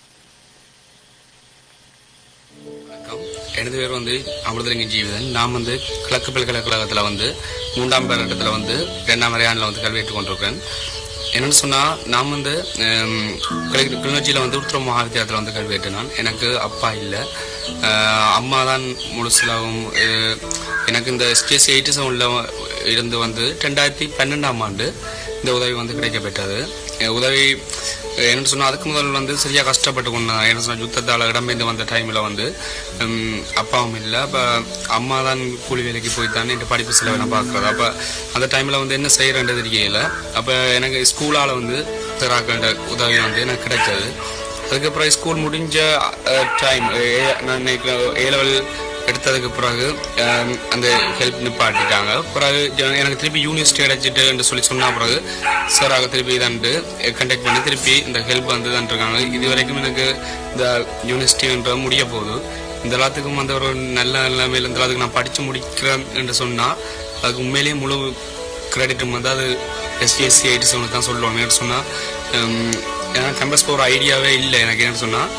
எனது பேர் அமிர்தலிங்க ஜீவிதன். நான் கிழக்கு பல்கலைக்கழகத்தில் 3ஆம் வருடத்தில் 2ஆம் அரையாண்டில் கல்வி கொண்டிருக்கிறேன். என்னென்னு சொன்னால், நான் கிளிநொச்சியில் உத்தர மகாவித்தியாலயத்தில் கல்வி ஏற்றினான். எனக்கு அப்பா இல்லை, அம்மா தான் முழுசிலாகவும். எனக்கு இந்த STSC 87 இருந்து 2012ஆம் ஆண்டு இந்த உதவி கிடைக்கப்பெற்றது. உதவி என்னென்னு சொன்னால், அதுக்கு முதல் சரியாக கஷ்டப்பட்டு கொண்டேன். என்ன சொன்னால், யுத்தத்தால் இடம்பெயர்ந்து வந்த டைமில் அப்பாவும் இல்லை. அப்போ அம்மா தான் கூலி வேலைக்கு போய் தான் என் படிப்பு செலவை நான் பார்க்குறது. அப்போ அந்த டைமில் என்ன செய்கிறேன்றது தெரியல. அப்போ எனக்கு ஸ்கூலால் திராக்கள உதவி எனக்கு கிடைச்சது. அதுக்கப்புறம் ஸ்கூல் முடிஞ்ச டைம் நான் A level எடுத்ததுக்கு பிறகு அந்த ஹெல்ப் நிப்பாட்டிட்டாங்க. பிறகு எனக்கு திருப்பி யூனிவர்சிட்டி அடைச்சிட்டு சொல்லி சொன்ன பிறகு சாராக திருப்பி இதாண்டு கண்டக்ட் பண்ணி திருப்பி இந்த ஹெல்ப் இருக்காங்க. இது வரைக்கும் எனக்கு இந்த யூனிவர்சிட்டின்ற முடிய போகுது. இந்த எல்லாத்துக்கும் ஒரு நல்ல நிலைமையில் இந்த எல்லாத்துக்கு நான் படித்து முடிக்கிறேன் என்று சொன்னால் அதுக்கு உண்மையிலேயே முழு கிரெடிட்டும் அது STSC 87 தான் சொல்லணும். என்ன சொன்னால், ஏன்னா கேம்பஸ் போகிற ஐடியாவே இல்லை எனக்கு. என்ன சொன்னால்,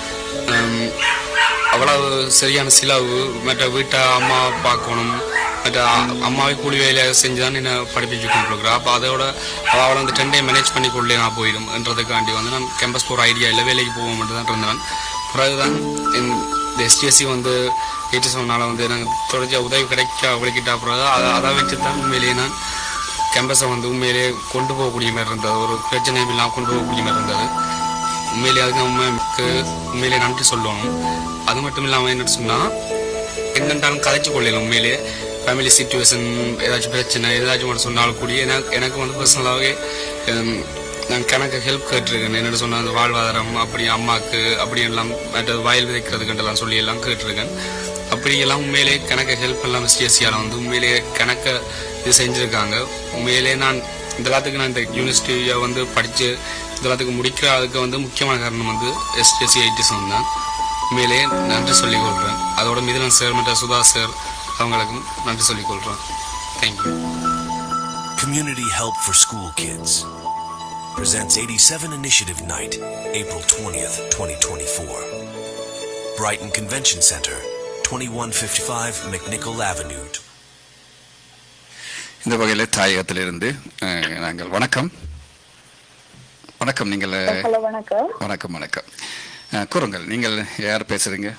அவ்வளவு சரியான செலவு, மற்ற வீட்டை அம்மா பார்க்கணும், மற்ற அம்மாவை கூலி வேலை செஞ்சு தான் என்ன படிப்பிச்சு கொண்டிருக்கிறேன். அப்போ அதோட அவளை 10 day மேனேஜ் பண்ணி கொள்ளே நான் போயிடும் என்றதுக்காண்டி நான் கேம்பஸ் போகிற ஐடியா இல்லை, வேலைக்கு போக மட்டும் தான் இருந்தேன். பிறகுதான் இந்த STSC 87 எனக்கு தொடர்ச்சியாக உதவி கிடைக்கிட்டா பிறகு அதை வச்சு தான் உண்மையிலேயே நான் கேம்பஸை உண்மையிலேயே கொண்டு போகக்கூடிய மாதிரி இருந்தது. ஒரு பிரச்சனையும் இல்லாமல் கொண்டு போகக்கூடிய மாதிரி இருந்தது. உண்மையிலே அதுக்கு உண்மையிலே நன்றி சொல்லணும். அது மட்டும் இல்லாமல் என்ன சொன்னால், என்னென்றாலும் கதைச்சு கொள்ளலாம். உண்மையிலே ஃபேமிலி சிச்சுவேஷன், ஏதாச்சும் பிரச்சனை ஏதாச்சும் மட்டும் சொன்னாலும் கூடிய எனக்கு பர்சனலாகவே நான் கணக்கு ஹெல்ப் கேட்டிருக்கேன். என்னென்னு சொன்னால், அந்த வாழ்வாதாரம் அப்படி அம்மாவுக்கு அப்படி எல்லாம் மற்ற வயல் விதைக்கிறதுக்கெல்லாம் சொல்லி எல்லாம் கேட்டிருக்கேன். அப்படியெல்லாம் உண்மையிலே கணக்கு ஹெல்ப் எல்லாம் STSCயால் உண்மையிலே கணக்கை இது செஞ்சுருக்காங்க. உண்மையிலே நான் இந்த எல்லாத்துக்கு நான் இந்த யூனிவர்சிட்டியை படித்து இந்த எல்லாத்துக்கு முடிக்கிற அதுக்கு முக்கியமான காரணம் STSC 87 தான். உண்மையிலே நன்றி சொல்லிக் கொள்கிறேன். அதோட மிதிலன் சார் மற்ற சுதா சார் அவங்களுக்கும் நன்றி சொல்லிக் கொள்கிறேன். Thank you.
Community Help for School Kids presents 87 Initiative Night, April 20th, 2024. Brighton Convention Center, 2155 McNichol Avenue.
இந்த வகையில் தாயகத்திலிருந்து நாங்கள் வணக்கம். நீங்கள் வணக்கம். கூறுங்கள், நீங்கள் யார் பேசுறீங்க?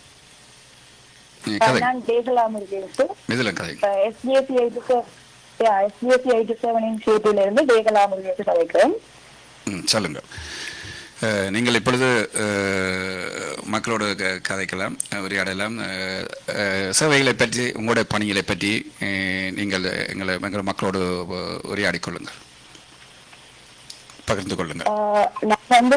சொல்லுங்க. நீங்கள் இப்பொழுது மக்களோடு கதைக்கலாம், உரையாடலாம். சேவைகளை பற்றி, உங்களுடைய பணிகளை பற்றி நீங்கள் எங்கள் மக்களோடு உரையாடிக் கொள்ளுங்கள், பகிர்ந்து கொள்ளுங்கள்.
நான்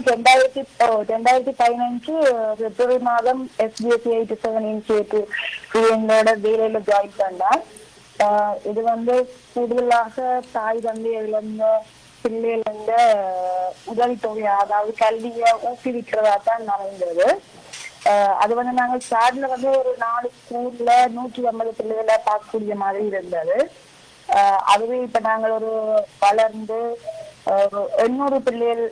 2015 பிப்ரவரி மாதம் STSC 87 எங்களோட வேலையில ஜாயின் பண்ணேன். இது கூடுதலாக தாய் தந்தை இழந்த பிள்ளைகள உதவித்தொகை, அதாவது கல்வியை ஊக்குவிக்கிறதா தான் நடந்தது. அது நாங்கள் ஸ்டார்ட்ல ஒரு 4 ஸ்கூல்ல 150 பிள்ளைகளை பார்க்கக்கூடிய மாதிரி இருந்தது. அதுவே இப்ப நாங்கள் ஒரு வளர்ந்து 800 பிள்ளைகளுக்கு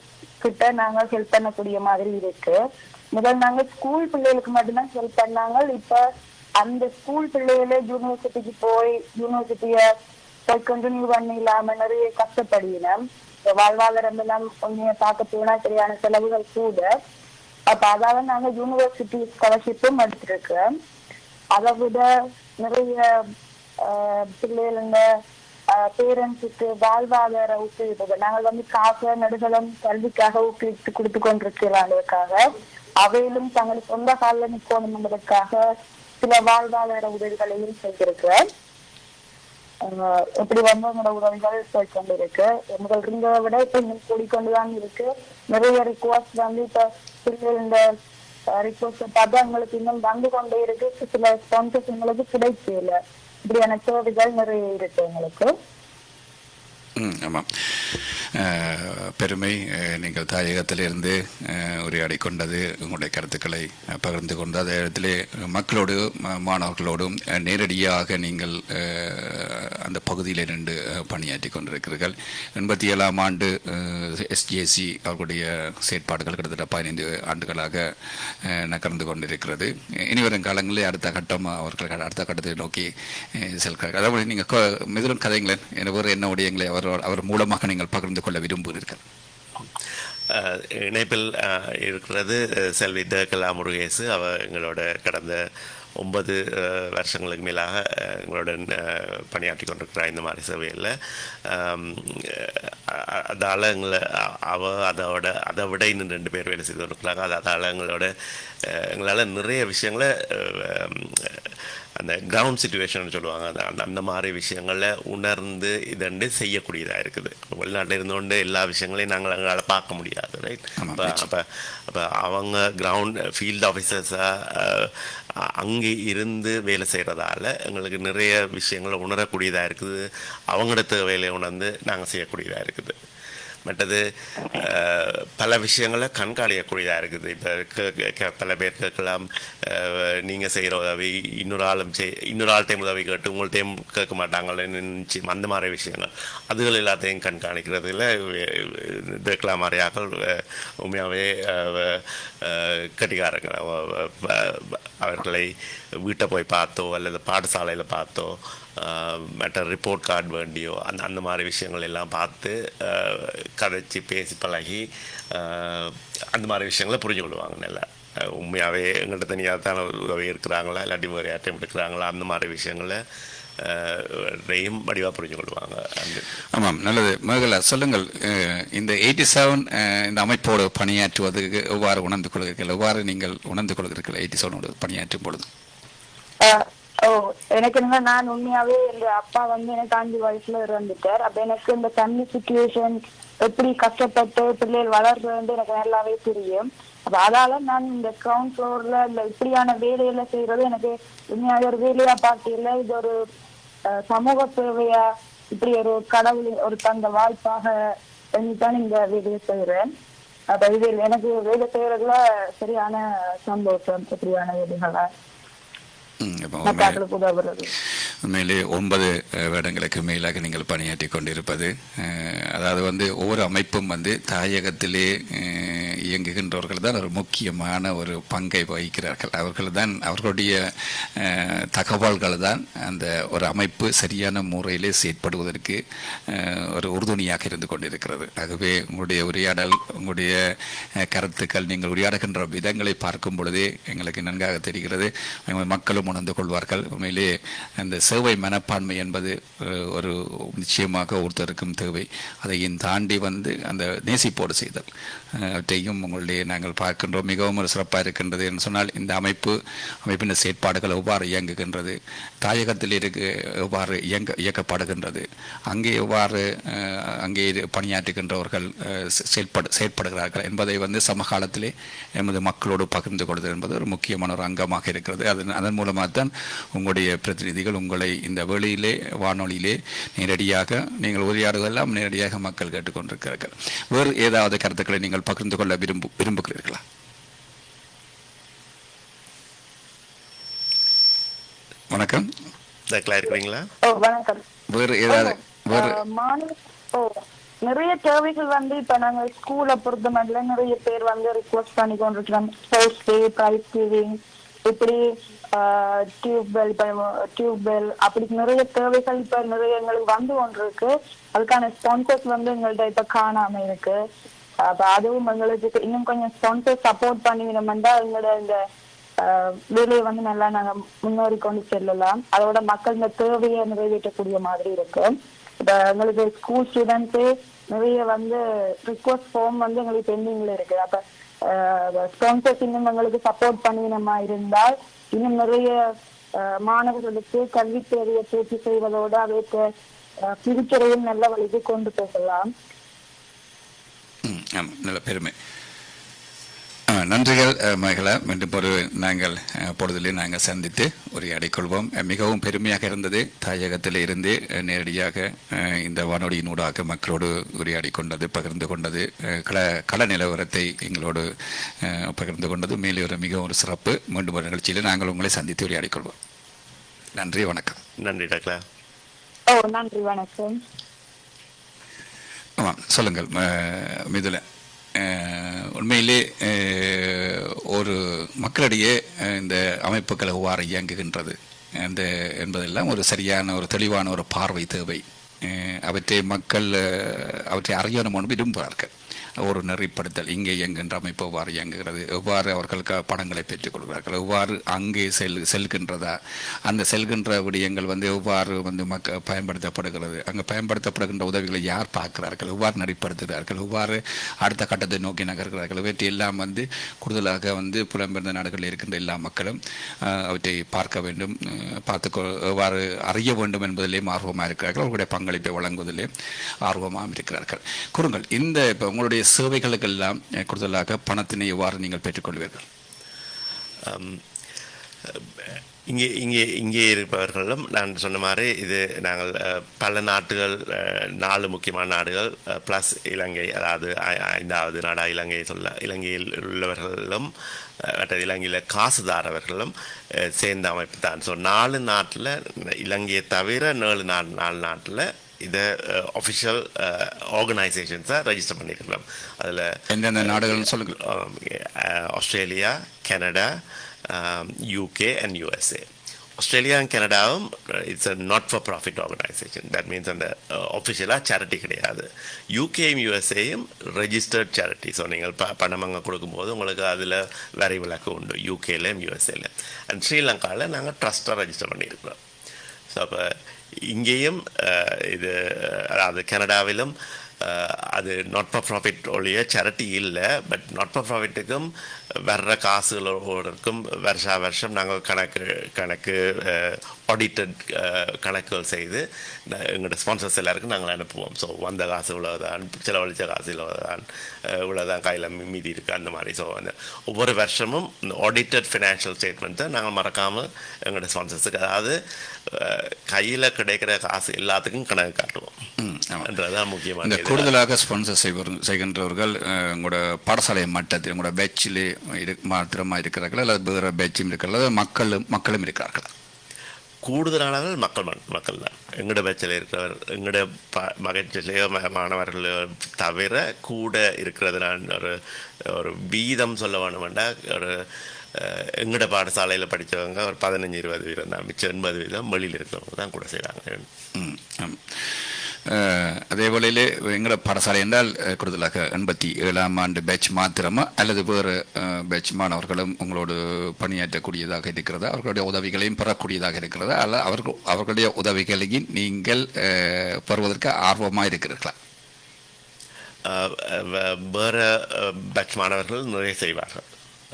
கிட்ட நாங்க ஹெல்ப் பண்ணக்கூடிய மாதிரி இருக்கு. முதல் நாங்க ஸ்கூல் பிள்ளைகளுக்கு மட்டும்தான் ஹெல்ப் பண்ணாங்க. இப்ப அந்த ஸ்கூல் பிள்ளைகளே யூனிவர்சிட்டிக்கு போய் யூனிவர்சிட்டிய கண்டினியூ பண்ணிடலாம நிறைய கஷ்டப்படுகிறோம். வாழ்வாதாரம் எல்லாம் கொஞ்சம் பார்க்க போனா சரியான செலவுகள் கூட. அப்ப அதால நாங்க யூனிவர்சிட்டி ஸ்காலர்ஷிப்பும் எடுத்திருக்கோம். அதை விட நிறைய பிள்ளைகள பேரண்ட்ஸுக்கு வாழ்வாதார ஊக்குவிப்பு நாங்கள் காசு நடுகளும் கல்விக்காக ஊக்குவித்து கொடுத்து கொண்டிருக்கிறாங்களுக்காக அவையிலும் தங்கள் சொந்த காலில் நிற்கணும் என்பதற்காக சில வாழ்வாதார உதவிகளையும் செய்திருக்கிறேன். இப்படி உங்களோட உதவிகள் போய் கொண்டிருக்கு. முதல்றதை விட இப்ப இன்னும் கூடிக்கொண்டுதான் இருக்கு. நிறைய ரிக்வஸ்ட் இப்ப பிள்ளைகள் இந்த ரிக்வஸ்ட் பார்த்து அவங்களுக்கு இன்னும் வந்து கொண்டே இருக்கு. சில ஸ்பான்சர்ஸ் எங்களுக்கு கிடைக்கல. இப்படியான சேவைகள் நிறைய இருக்கு எங்களுக்கு.
ஆமாம், பெருமை. நீங்கள் தாயகத்திலிருந்து உரையாடி கொண்டது, உங்களுடைய கருத்துக்களை பகிர்ந்து கொண்டு அதே இடத்திலே மக்களோடு மாணவர்களோடும் நேரடியாக நீங்கள் அந்த பகுதியில் நின்று பணியாற்றி கொண்டிருக்கிறீர்கள். 87ஆம் ஆண்டு எஸ்ஜேசி அவர்களுடைய செயற்பாடுகள் கிட்டத்தட்ட 15 ஆண்டுகளாக நகர்ந்து கொண்டிருக்கிறது. இனி வரும் காலங்களில் அடுத்த கட்டம் அவர்கள் அடுத்த கட்டத்தை நோக்கி செல்கிறார்கள். அதாவது நீங்கள் மிகவும் கதைங்களேன் என்ன உடையங்களை அவர் மூலமாக நீங்கள் பகிர்ந்து கொள்ள விரும்புகிறீர்கள்?
இணைப்பில் இருக்கிறது செல்வி தேக்கலா முருகேசு. அவர் எங்களோட கடந்த 9 வருஷங்களுக்கு மேலாக எங்களுடன் பணியாற்றி கொண்டிருக்கிறார் இந்த மாதிரி சேவையில். அதால் அதை விட இன்னும் 2 பேர் வேலை செய்து கொண்டிருக்கிறாங்க. அதால் எங்களால் நிறைய விஷயங்களை அந்த கிரவுண்ட் சிச்சுவேஷன் சொல்லுவாங்க, அந்த மாதிரி விஷயங்களை உணர்ந்து இதண்டு செய்யக்கூடியதாக இருக்குது. வெளிநாட்டில் இருந்தோண்டு எல்லா விஷயங்களையும் எங்களால் பார்க்க முடியாது, ரைட்? அப்போ அவங்க கிரவுண்ட் ஃபீல்டு ஆஃபீஸர்ஸாக அங்கே இருந்து வேலை செய்கிறதால எங்களுக்கு நிறைய விஷயங்களை உணரக்கூடியதாக இருக்குது. அவங்களோட தேவையில உணர்ந்து நாங்கள் செய்யக்கூடியதாக இருக்குது. மற்றது பல விஷயங்களை கண்காணிக்கக்கூடியதாக இருக்குது. இப்போ பல பேர் கேட்கலாம், நீங்கள் செய்கிற உதவி இன்னொரு ஆள் டைம் உதவி கேட்டு உங்கள் டைம் கேட்க மாட்டாங்களேன்னு நிச்சயம் அந்த மாதிரி விஷயங்கள் அதுகள் எல்லாத்தையும் கண்காணிக்கிறதுல கேட்கலாம் மாதிரியாக்கள் உண்மையாகவே கட்டிக்காரங்க. அவர்களை வீட்டை போய் பார்த்தோ அல்லது பாடசாலையில் பார்த்தோ மற்ற ரிப்போர்ட் கார்டு வேண்டியோ அந்த மாதிரி விஷயங்கள் எல்லாம் பார்த்து கதைச்சி பேசி பழகி அந்த மாதிரி விஷயங்களை புரிஞ்சு கொள்வாங்க. நல்லா உண்மையாகவே எங்கள்கிட்ட தனியாக தான் உதவி இருக்கிறாங்களா இல்லாட்டி வேறு யார்ட்டையும் எடுக்கிறாங்களா அந்த மாதிரி விஷயங்களை வடிவாக புரிஞ்சு கொள்வாங்க.
ஆமாம், நல்லது. மகளா சொல்லுங்கள், இந்த 87 இந்த அமைப்போடு பணியாற்றுவதற்கு எவ்வாறு உணர்ந்து கொள்கிறீர்கள்? எவ்வாறு நீங்கள் உணர்ந்து கொள்கிறீர்கள் 87 பணியாற்றும் பொழுது?
எனக்கு என்ன, நான் உண்மையாவே எங்க அப்பா எனக்கு 5 வயசுல இறந்துட்டார். அப்ப எனக்கு இந்த தண்ணி சிச்சுவேஷன் எப்படி கஷ்டப்பட்டு பிள்ளைகள் வளர்றது எனக்கு நல்லாவே தெரியும். அப்ப அதால நான் இந்த கிரவுண்ட் ஃப்ளோர்ல இந்த இப்படியான வேலையில செய்யறது எனக்கு உண்மையாக ஒரு வேலையா பார்க்கல. இது ஒரு சமூக சேவையா, இப்படி ஒரு கடவுள் ஒரு தந்த வாய்ப்பாக தான் இந்த வேலையை செய்யறேன். அப்ப இது எனக்கு வேலை செய்யறதுல சரியான சந்தோஷம். இப்படியான வேலைகளை
உண்மையிலே 9 வருடங்களுக்கு மேலாக நீங்கள் பணியாற்றி கொண்டிருப்பது, அதாவது ஒவ்வொரு அமைப்பும் தாயகத்திலே இயங்குகின்றவர்கள் தான் ஒரு முக்கியமான ஒரு பங்கை வகிக்கிறார்கள். அவர்கள் தான் அவர்களுடைய தகவல்கள் தான் அந்த ஒரு அமைப்பு சரியான முறையிலே செயற்படுவதற்கு ஒரு உறுதுணையாக இருந்து கொண்டிருக்கிறது. ஆகவே உங்களுடைய உரையாடல், உங்களுடைய கருத்துக்கள், நீங்கள் உரையாடுகின்ற விதங்களை பார்க்கும் பொழுதே எங்களுக்கு நன்றாக தெரிகிறது. மக்களும் உணர்ந்து கொள்வார்கள். உண்மையிலே அந்த சேவை மனப்பான்மை என்பது ஒரு நிச்சயமாக ஒருத்தருக்கும் தேவை. அதையும் தாண்டி அந்த நேசிப்போடு செய்தல் அவற்றையும் உங்களுடைய நாங்கள் பார்க்கின்றோம். மிகவும் ஒரு சிறப்பாக இருக்கின்றது என்று சொன்னால், இந்த அமைப்பின் செயற்பாடுகள் எவ்வாறு இயங்குகின்றது, தாயகத்தில் எவ்வாறு இயக்கப்படுகின்றது, அங்கே எவ்வாறு அங்கே பணியாற்றுகின்றவர்கள் செயற்படுகிறார்கள் என்பதை சமகாலத்திலே எமது மக்களோடு பகிர்ந்து கொள்வது என்பது ஒரு முக்கியமான ஒரு அங்கமாக இருக்கிறது. அதன் மூலமாக தான் உங்களுடைய பிரதிநிதிகள் உங்களை இந்த வெளியிலே வானொலியிலே நேரடியாக நீங்கள் உரையாடுவதெல்லாம் நேரடியாக மக்கள் கேட்டுக்கொண்டிருக்கிறார்கள். வேறு ஏதாவது கருத்துக்களை நீங்கள் பகிர்ந்து கொள்ள விரும்புகிறீர்களா? வணக்கம்.
இருக்கிறீங்களா?
வணக்கம்.
வேறு ஏதாவது
நிறைய தேவைகள் வந்து இப்ப நாங்க ஸ்கூலை பொறுத்த மட்டும் நிறைய பேர் வந்து ரிக்வஸ்ட் பண்ணி கொண்டிருக்கிறோம். ஸ்போர்ட்ஸ் டே, பிரைஸ் கிவிங், இப்படி டியூப்வெல் அப்படி நிறைய தேவைகள் இப்ப நிறைய எங்களுக்கு வந்து கொண்டிருக்கு. அதுக்கான ஸ்பான்சர்ஸ் வந்து எங்கள்கிட்ட இப்ப காணாம இருக்கு. அப்ப அதுவும் எங்களுக்கு இன்னும் கொஞ்சம் ஸ்பான்சர் சப்போர்ட் பண்ணிவிடமெண்டா எங்களோட இந்த வேலையை வந்து நல்லா நாங்க முன்னேறி கொண்டு செல்லலாம். அதோட மக்கள் இந்த தேவையை நிறைவேற்றக்கூடிய மாதிரி இருக்கு. இப்ப எங்களுக்கு ஸ்கூல் ஸ்டூடெண்ட்ஸே நிறைய வந்து ரிக்வஸ்ட் ஃபார்ம் வந்து எங்களுக்கு பெண்டிங்ல இருக்கு. அப்ப ஸ்பான்சர்ஸ் இன்னும் எங்களுக்கு சப்போர்ட் பண்ணினமா இருந்தால் இன்னும் நிறைய மாணவர்களுக்கு கல்வி தேவையை பூர்த்தி செய்வதோட அவைக்கு பிரிச்சரையும் நல்ல வழிக்கு கொண்டு போகலாம்.
நல்ல பெருமை. நன்றிகள் மகளா. மீண்டும் ஒரு நாங்கள் பொழுதிலே நாங்கள் சந்தித்து உரையாடிக் கொள்வோம். மிகவும் பெருமையாக இருந்தது. தாயகத்தில் இருந்து நேரடியாக இந்த வானொலியினூடாக மக்களோடு உரையாடி கொண்டது, பகிர்ந்து கொண்டது, கள நிலவரத்தை எங்களோடு பகிர்ந்து கொண்டது மேலே ஒரு மிகவும் ஒரு சிறப்பு. மீண்டும் ஒரு நிகழ்ச்சியில் நாங்கள் உங்களை சந்தித்து உரையாடிக் கொள்வோம். நன்றி, வணக்கம்.
நன்றி டாக்டர்.
நன்றி, வணக்கம்.
ஆமாம், சொல்லுங்கள் மிதுல. உண்மையிலே ஒரு மக்களிடையே இந்த அமைப்புகள் எவ்வாறு இயங்குகின்றது என்பதெல்லாம் ஒரு சரியான ஒரு தெளிவான ஒரு பார்வை தேவை. அவற்றை மக்கள் அவற்றை அறியணும் விரும்புகிறார்கள். ஒரு நெறிப்படுத்தல், இங்கே இயங்குகின்ற அமைப்பு எவ்வாறு இயங்குகிறது, எவ்வாறு அவர்களுக்கு பணங்களை பெற்றுக்கொள்கிறார்கள், எவ்வாறு அங்கே செல்கின்றதா, அந்த செல்கின்ற விடயங்கள் வந்து எவ்வாறு வந்து பயன்படுத்தப்படுகிறது, அங்கே பயன்படுத்தப்படுகின்ற உதவிகளை யார் பார்க்கிறார்கள், எவ்வாறு நெறிப்படுத்துகிறார்கள், எவ்வாறு அடுத்த கட்டத்தை நோக்கி நகர்கிறார்கள், இவற்றை எல்லாம் வந்து கூடுதலாக வந்து புலம்பெயர்ந்த நாடுகளில் இருக்கின்ற எல்லா மக்களும் அவற்றை பார்க்க வேண்டும், எவ்வாறு அறிய வேண்டும் என்பதிலேயும் ஆர்வமாக இருக்கிறார்கள். அவர்களுடைய பங்களிப்பை வழங்குவதிலே ஆர்வமாக இருக்கிறார்கள். கூறுங்கள், இந்த இப்போ உங்களுடைய சேவைகளுக்கெல்லாம் கூடுதலாக பணத்தினை எவ்வாறு நீங்கள் பெற்றுக்கொள்வீர்கள்?
இங்கே இருப்பவர்களும் நான் சொன்ன மாதிரி இது நாங்கள் பல நாடுகள், 4 முக்கியமான நாடுகள் ப்ளஸ் இலங்கை, அதாவது 5வது நாடாக இலங்கை இலங்கையில் உள்ளவர்களும் இலங்கையில் காசுதாரவர்களும் சேர்ந்த அமைப்பு தான். ஸோ 4 நாட்டில், இலங்கையை தவிர 4 நாட்டில் இதை ஒஃபிஷியல் ஆர்கனைசேஷன்ஸாக ரெஜிஸ்டர் பண்ணியிருக்கிறோம். அதில்
எந்தெந்த நாடுகள்னு சொல்லுங்கள்.
Australia, Canada, UK and USA. Australia and கனடாவும் it's a not for profit organisation. That means அந்த ஆஃபிஷியலாக சேரிட்டி கிடையாது. யூகேயும் யூஎஸ்ஏயும் ரெஜிஸ்டர்ட் சேரிட்டி. ஸோ நீங்கள் பணம் அங்கே கொடுக்கும்போது உங்களுக்கு அதில் வரி விலக்கு உண்டு, யூகேலையும் யூஎஸ்ஏலையும். அண்ட் ஸ்ரீலங்காவில் நாங்கள் ட்ரஸ்ட்டாக ரெஜிஸ்டர் பண்ணியிருக்கிறோம். ஸோ அப்போ இங்கேயும் இது, அதாவது கனடாவிலும் அது நாட் ஃபார் ப்ராஃபிட் ஒழிய சேரிட்டி இல்லை. பட் நாட் ஃபார் ப்ராஃபிட்டுக்கும் வர்ற காசுகளோடக்கும் வருஷம் நாங்கள் கணக்கு ஆடிட்டட் கணக்குகள் செய்து எங்களோட ஸ்பான்சர்ஸ் எல்லாருக்கும் நாங்கள் அனுப்புவோம். ஸோ வந்த காசு இவ்வளோதான், செலவழித்த காசு இவ்வளோதான் கையில் மீதி இருக்குது, அந்த மாதிரி. ஸோ அந்த ஒவ்வொரு வருஷமும் இந்த ஆடிட்டட் ஃபினான்ஷியல் ஸ்டேட்மெண்ட்டை நாங்கள் மறக்காமல் எங்களோட ஸ்பான்சர்ஸுக்கு, அதாவது கையில் கிடைக்கிற காசு எல்லாத்துக்கும் கணக்கு காட்டுவோம். அதுதான் முக்கியமான.
கூடுதலாக ஸ்பான்சர் செய்கின்றவர்கள் உங்களோட பாடசாலை மட்டத்தில் உங்களோட பேட்சிலே மாத்திரமா இருக்கிறார்கள், அல்லது வேறு பேட்சும் இருக்கிறார்கள், மக்களும் இருக்கிறார்களா?
கூடுதலானவர்கள் மக்கள் தான். எங்களோட பேச்சில் இருக்கிறவர், எங்களோட மகிழ்ச்சியிலேயோ மாணவர்களோ தவிர கூட இருக்கிறது. நான் ஒரு வீதம் சொல்ல வேணுமெண்டா, ஒரு எங்களோட பாடசாலையில் படித்தவங்க ஒரு 15-20 வீதம் தான், மிச்சம் 80 வீதம் வெளியில் இருக்கிறவங்க தான் கூட செய்கிறாங்க.
அதே போல எங்களோட பாடசாலை என்றால் கூடுதலாக 87ஆம் ஆண்டு பேட்ச் மாத்திரமா, அல்லது வேறு பேட்ச் மாணவர்களும் உங்களோடு பணியாற்றக்கூடியதாக இருக்கிறதா, அவர்களுடைய உதவிகளையும் பெறக்கூடியதாக இருக்கிறதா, அல்ல அவர்களுடைய உதவிகளையும் நீங்கள் பெறுவதற்கு ஆர்வமாக இருக்கிறீர்களா?
வேறு பேட்ச் மாணவர்கள் நிறைய செய்வார்கள்,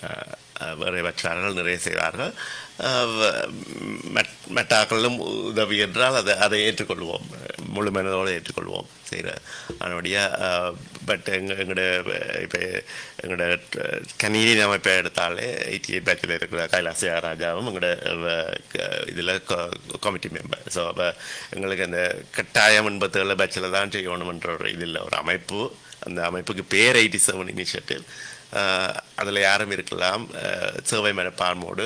நிறைய செய்வார்கள். மெட்டாக்களும் உதவி என்றால் அதை ஏற்றுக்கொள்வோம், முழு மனதோடு ஏற்றுக்கொள்வோம் செய்கிற. அதனுடைய பட் எங்களோட கனீடியன் அமைப்பை எடுத்தாலே 88 பேட்சில் இருக்கிற கைலாஸ் ராஜாவும் எங்களோட இதில் கமிட்டி மெம்பர். ஸோ அப்போ எங்களுக்கு அந்த கட்டாயம் 87 பேட்சில் தான் செய்யணுமென்ற ஒரு இதில் ஒரு அமைப்பு, அந்த அமைப்புக்கு பேர் 87 இனிஷியேட்டிவ். அதில் யாரும் இருக்கலாம், சேவை மனப்பான்மையோடு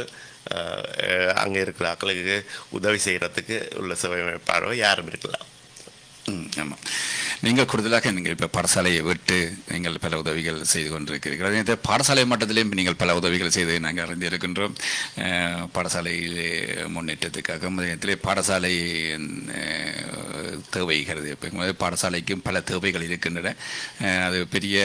அங்கே இருக்கிற ஆக்களுக்கு உதவி செய்கிறதுக்கு உள்ள சேவை மனப்பார்வை யாரும் இருக்கலாம்.
ஆமாம். நீங்கள் கூடுதலாக நீங்கள் இப்போ பாடசாலையை விட்டு நீங்கள் பல உதவிகள் செய்து கொண்டிருக்கிறீர்கள். அதே பாடசாலை மட்டத்திலேயும் நீங்கள் பல உதவிகள் செய்து நாங்கள் அறிந்திருக்கின்றோம். பாடசாலையிலே முன்னேற்றத்துக்காக முதலத்திலே பாடசாலை தேவைகிறது. இப்போ பாடசாலைக்கும் பல தேவைகள் இருக்கின்றன. அது பெரிய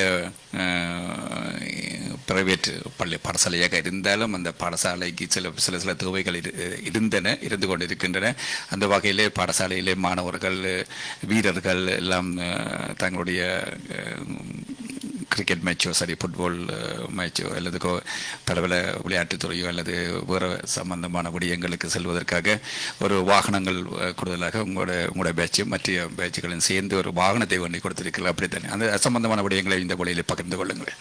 பிரைவேட் பள்ளி பாடசாலையாக இருந்தாலும் அந்த பாடசாலைக்கு சில தேவைகள் இருந்து கொண்டிருக்கின்றன. அந்த வகையிலே பாடசாலையிலே மாணவர்கள், வீரர்கள் எல்லாம் தங்களுடைய கிரிக்கெட் மேட்சோ சரி, ஃபுட்பால் மேட்சோ அல்லது பல விளையாட்டுத்துறையோ அல்லது வேறு சம்பந்தமான விடயங்களுக்கு செல்வதற்காக ஒரு வாகனங்கள் கூடுதலாக உங்களோட பேட்சும் மற்ற பேட்சுகளும் சேர்ந்து ஒரு வாகனத்தை பண்ணி கொடுத்திருக்கிறீர்கள். அப்படித்தானே? அந்த சம்பந்தமான விடயங்களை இந்த வழியில் பகிர்ந்து கொள்ளுங்கள்.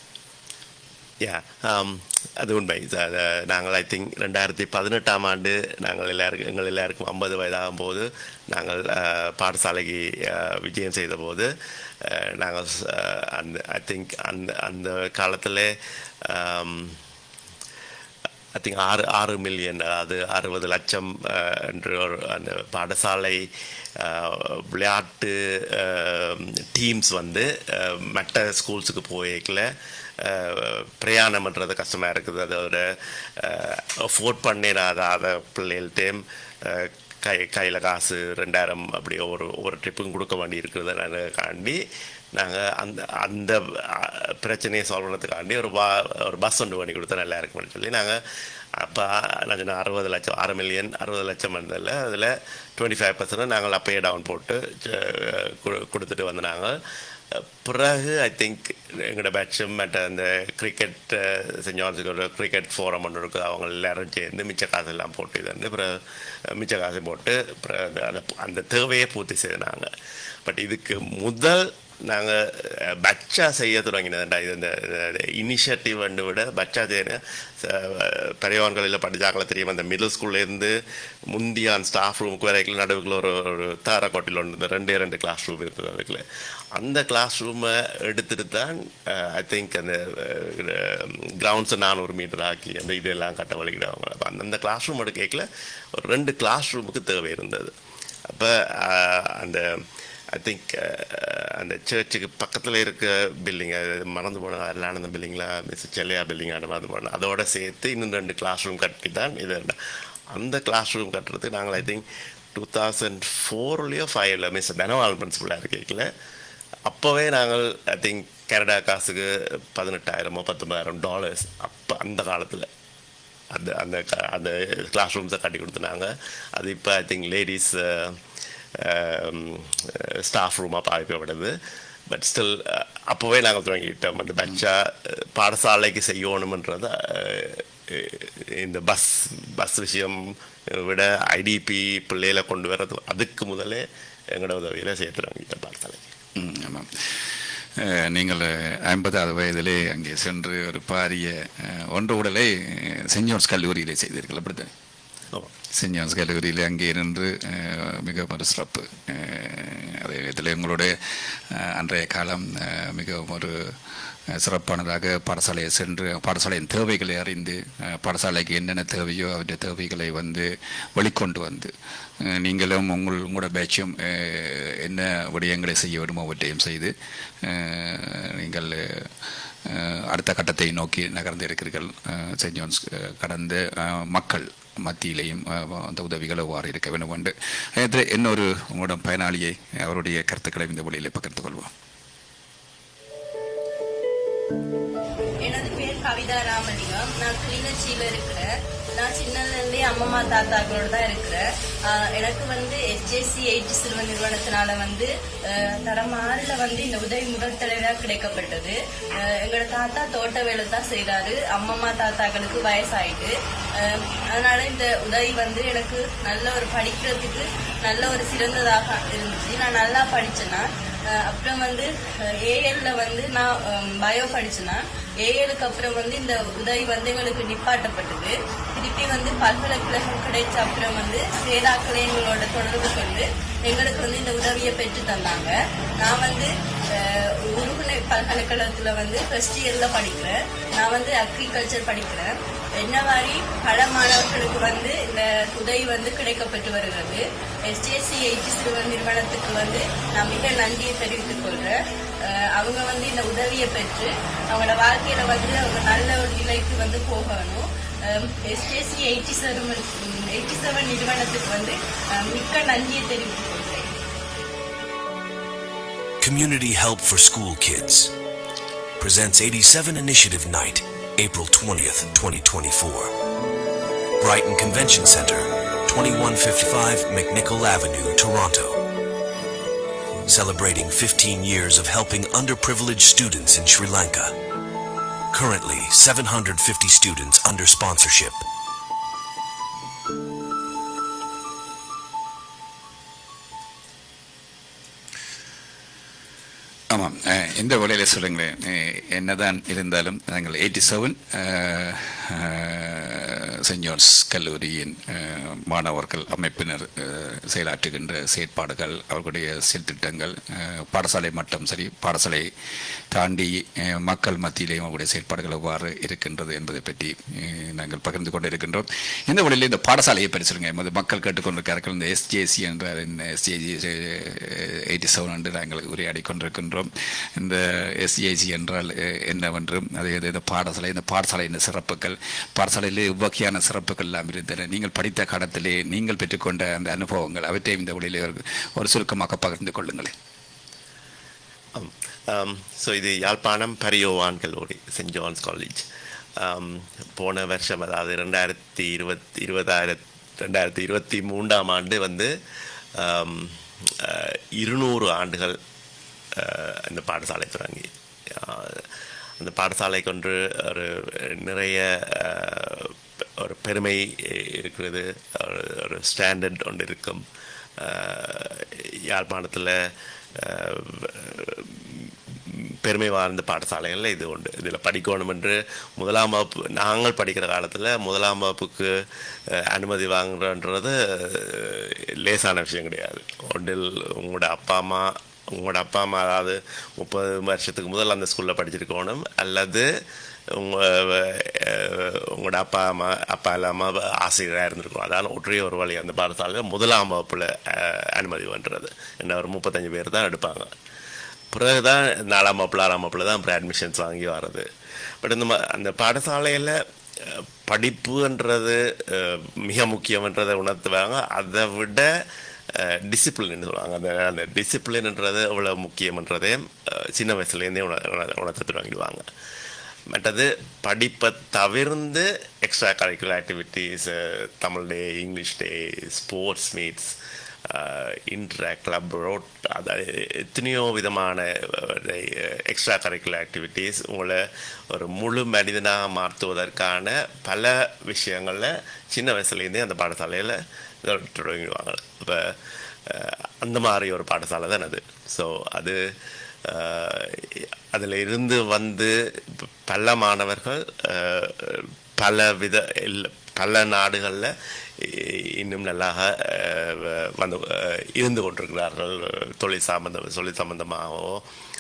அது உண்மை. நாங்கள் ஐ திங்க் 2018ஆம் ஆண்டு எங்கள் எல்லாருக்கும் 50 வயதாகும் போது நாங்கள் பாடசாலைக்கு விஜயம் செய்த போது நாங்கள் ஐ திங்க் அந்த காலத்தில் ஐ திங்க் 6 மில்லியன், அதாவது 60 லட்சம் என்று ஒரு அந்த பாடசாலை விளையாட்டு டீம்ஸ் மற்ற ஸ்கூல்ஸுக்கு போய்க்கல பிரயாணம் பண்ணுறது கஷ்டமாக இருக்குது. அதோட அஃபோர்ட் பண்ணிடாத பிள்ளைகள்டையும் கையில் காசு 2000 அப்படி ஒரு ட்ரிப்பும் கொடுக்க வேண்டி இருக்கிறத காண்டி நாங்கள் அந்த பிரச்சனையை சால்வ் பண்ணுறதுக்காண்டி ஒரு பஸ் ஒன்று பண்ணி கொடுத்தா நல்லா இருக்குன்னு சொல்லி நாங்கள் அப்போ நான் 60 லட்சம் 6 மில்லியன் 60 லட்சம் வந்ததில் அதில் 25% நாங்கள் அப்பயே டவுன் போட்டு கொடுத்துட்டு வந்து நாங்கள் பிறகு ஐ திங்க் எங்களோட பேட்சும் மற்ற அந்த கிரிக்கெட் சென்ட் ஜான்ஸுக்கு ஒரு கிரிக்கெட் ஃபோரம் ஒன்று இருக்குது. அவங்க எல்லாரும் சேர்ந்து மிச்ச காசெல்லாம் போட்டு இது பிறகு மிச்ச காசு போட்டு அந்த தேவையை பூர்த்தி செய்தாங்க. பட் இதுக்கு முதல் நாங்கள் பச்சா செய்ய தொடங்கினதுண்டா. இது இந்த இனிஷியேட்டிவ் விட பச்சா செய்ய பெரியவான்களில் படித்தாங்களே தெரியும். அந்த மிடில் ஸ்கூல்லேருந்து முந்திய அந்த ஸ்டாஃப் ரூமுக்கு வரைக்கும் நடுவுக்குள்ள ஒரு தாரக்கோட்டில் ஒன்று 2 கிளாஸ் ரூம் இருக்குது. அதுக்குள்ள அந்த கிளாஸ் ரூமை எடுத்துகிட்டு தான் ஐ திங்க் அந்த கிரவுண்ட்ஸை 400 மீட்டர் ஆக்கி அந்த இதெல்லாம் கட்ட வலிக்கிடுவாங்க. அப்போ அந்த கிளாஸ் ரூம் எடுக்கல ஒரு 2 கிளாஸ் ரூமுக்கு தேவை இருந்தது. அப்போ அந்த ஐ திங்க் அந்த சர்ச்சுக்கு பக்கத்தில் இருக்க பில்டிங், அது மறந்து போன அருளானந்த பில்டிங்களா மிஸ் செல்லையா பில்டிங் மறந்து போனோம், அதோட சேர்த்து இன்னும் 2 கிளாஸ் ரூம் கட்டி தான் இது. அந்த கிளாஸ் ரூம் கட்டுறதுக்கு நாங்கள் ஐ திங்க் 2004 5 மிஸ் பெனவால் பிரின்சிபலாக இருக்கல அப்போவே நாங்கள் ஐ திங்க் கனடா காசுக்கு $18,000 $19,000 அப்போ அந்த காலத்தில் அந்த அந்த அந்த கிளாஸ் ரூம்ஸை கட்டி கொடுத்துனாங்க. அது இப்போ ஐ திங்க் லேடிஸ் ஸ்டாஃப் ரூமாக பாதிக்கப்படுது. பட் ஸ்டில் அப்போவே நாங்கள் தொடங்கிட்டோம் அந்த பச்சா பாடசாலைக்கு செய்யணுமன்றத. இந்த பஸ் விஷயம் விட ஐடிபி பிள்ளைகளை கொண்டு வர்றது அதுக்கு முதலே எங்களோட உதவியில் சேர்த்து தொடங்கிட்டோம் பாடசாலைக்கு.
ஆமாம். நீங்கள் 50வது வயதிலே அங்கே சென்று ஒரு பாரிய ஒன்று உடலை சென்ட் ஜான்ஸ் கல்லூரியிலே செய்தீர்கள். அப்படித்தான்? சென்ட் ஜான்ஸ் கல்லூரியில் அங்கே நின்று மிக ஒரு சிறப்பு. அதே விதத்தில் எங்களுடைய அன்றைய காலம் மிகவும் ஒரு சிறப்பானதாக பாடசாலையை சென்று பாடசாலையின் தேவைகளை அறிந்து பாடசாலைக்கு என்னென்ன தேவையோ அவருடைய தேவைகளை வெளிக்கொண்டு வந்து நீங்களும் உங்களோட பேட்சும் என்ன விடயங்களை செய்ய வேண்டுமோ அவற்றையும் செய்து நீங்கள் அடுத்த கட்டத்தை நோக்கி நகர்ந்து இருக்கிறீர்கள். சென்ட் ஜான்ஸ் கடந்த மக்கள் மத்தியிலேயும் அந்த உதவிகள் எவ்வாறு இருக்க வேண்டும் என்று இன்னொரு உங்களோட பயனாளியை அவருடைய கருத்துக்களை இந்த வழியில் பகிர்ந்து கொள்வோம்.
எனது பேர் கவிதா ராமலிங்கம். நான் கிளிநொச்சியில இருக்கிறேன். நான் சின்னதுலேருந்தே அம்மம்மா தாத்தாக்களோட தான் இருக்கிறேன். எனக்கு எஸ்ஜேசி 8 சிறுவ நிறுவனத்தினால தரம் 6ல் இந்த உதவி முதல் தலைவராக கிடைக்கப்பட்டது. எங்களோட தாத்தா தோட்ட வேலை தான் செய்யறாரு. அம்மம்மா தாத்தாக்களுக்கு வயசாயிட்டு, அதனால இந்த உதவி எனக்கு நல்ல ஒரு படிக்கிறதுக்கு நல்ல ஒரு சிறந்ததாக இருந்துச்சு. நான் நல்லா படிச்சேன்னா அப்புறம் ஏஎல்ல நான் பயோ படிச்சேன்னா ஏஎலுக்கு அப்புறம் இந்த உதவி எங்களுக்கு நிப்பாட்டப்பட்டது. திருப்பி பல்கலைக்கழகம் கிடைச்ச அப்புறம் சேதாக்களை எங்களோட தொடர்பு கொண்டு எங்களுக்கு இந்த உதவியை பெற்று தந்தாங்க. நான் உருகுனை பல்கலைக்கழகத்துல ஃபர்ஸ்ட் இயர்ல படிக்கிறேன். நான் அக்ரிகல்ச்சர் படிக்கிறேன். என்ன மாதிரி பல மாணவர்களுக்கு வந்து இந்த உதவி வந்து கிடைக்கப்பட்டு வருகிறது. எஸ்ஜேசி சிறுவர் நிறுவனத்துக்கு வந்து நான் மிக நன்றியை தெரிவித்துக் கொள்றேன். அவங்க வந்து இந்த உதவியை பெற்று அவங்களோட வாழ்க்கையில வந்து அவங்க நல்ல ஒரு நிலைக்கு வந்து போகணும். எஸ்ஜேசி 87 நிறுவனத்துக்கு வந்து மிக்க நன்றியை தெரிவித்துக் கொள்றேன்.
Community Help for School Kids presents 87 Initiative Night, April 20th, 2024. Brighton Convention Center, 2155 McNichol Avenue, Toronto. Celebrating 15 years of helping underprivileged students in Sri Lanka. Currently, 750 students under sponsorship.
ஆமாம், இந்த வேளையில சொல்லுங்களேன், என்னதான் இருந்தாலும் நாங்கள் 87 செயின்ட் ஜான்ஸ் கல்லூரியின் மாணவர்கள் அமைப்பினர் செயலாற்றுகின்ற செயற்பாடுகள், அவர்களுடைய செயல்திட்டங்கள் பாடசாலை மட்டம் சரி, பாடசாலை தாண்டி மக்கள் மத்தியிலேயும் அவருடைய செயற்பாடுகள் எவ்வாறு இருக்கின்றது என்பதை பற்றி நாங்கள் பகிர்ந்து கொண்டு இருக்கின்றோம். இந்த வழியில் இந்த பாடசாலையை பற்றி சொல்லுங்கள். மக்கள் கேட்டுக்கொண்டிருக்கிறார்கள். இந்த எஸ்ஜேசி என்ற எஸ்ஜேசி 87 என்று நாங்கள் உரையாடி கொண்டிருக்கின்றோம். இந்த எஸ்ஜேசி என்றால் என்னவென்றும், அதே இந்த பாடசாலையின் சிறப்புகள், பாடசாலையில் இவ்வகையான சிறப்புகள் எல்லாம் இருந்தன. நீங்கள் படித்த காலத்திலே நீங்கள் பெற்றுக்கொண்ட அந்த அனுபவங்கள் அவற்றையும் இந்த வழியிலே ஒரு சுருக்கமாக பகிர்ந்து கொள்ளுங்களேன்.
ஸோ இது யாழ்ப்பாணம் பரியோவான் கல்லூரி, செயின்ட் ஜான்ஸ் காலேஜ். போன வருஷம், அதாவது 2023ஆம் ஆண்டு வந்து 200 ஆண்டுகள் இந்த பாடசாலை தொடங்கி. அந்த பாடசாலை கொண்டு நிறைய ஒரு பெருமை இருக்கிறது, ஒரு ஸ்டாண்டர்ட் ஒன்று இருக்கும். யாழ்ப்பாணத்தில் பெருமை வாழ்ந்த பாடசாலைகளில் இது உண்டு. இதில் படிக்கணும் என்று முதலாம் வகுப்பு, நாங்கள் படிக்கிற காலத்தில் முதலாம் வகுப்புக்கு அனுமதி வாங்குறன்றது லேசான விஷயம் கிடையாது. ஒன்றில் உங்களோட அப்பா அம்மா அதாவது 30 வருஷத்துக்கு முதல் அந்த ஸ்கூலில் படிச்சிருக்கணும், அல்லது உங்களோட அப்பா இல்லாமல் ஆசிரியராக இருந்திருக்கும். அதால் ஒற்றைய ஒரு வழி அந்த பாடசாலையில் முதலாம் வகுப்பில் அனுமதி பண்ணுறது. என்ன ஒரு 35 பேர் தான் எடுப்பாங்க. பிறகு தான் 4ஆம் வகுப்பில் 6ஆம் வகுப்பில் தான் அப்புறம் அட்மிஷன்ஸ் வாங்கி வர்றது. பட் அந்த பாடசாலையில் படிப்புன்றது மிக முக்கியம்ன்றதை உணர்த்துவாங்க. அதை விட டிசிப்ளின் சொல்லுவாங்க. அந்த டிசிப்ளின்ன்றது அவ்வளோ முக்கியம்ன்றதையும் சின்ன வயசுலேருந்தே உணர்த்து வாங்கிடுவாங்க. மற்றது படிப்பை தவிர்த்து extra curricular activities, Tamil day, English day, sports meets, interact, club, ரோட், அதாவது எத்தனையோ விதமான எக்ஸ்ட்ரா கரிக்குலர் ஆக்டிவிட்டீஸ் உங்களை ஒரு முழு மனிதனாக மாற்றுவதற்கான பல விஷயங்களில் சின்ன வயசுலேருந்தே அந்த பாடசாலையில் தொடங்கிடுவாங்க. இப்போ அந்த மாதிரி ஒரு பாடசாலை தான் அது. ஸோ அது அதில் இருந்து வந்து பல மாணவர்கள் பல நாடுகளில் இன்னும் நல்லாக வந்து இருந்து கொண்டிருக்கிறார்கள். தொழில் சம்பந்தமாகவோ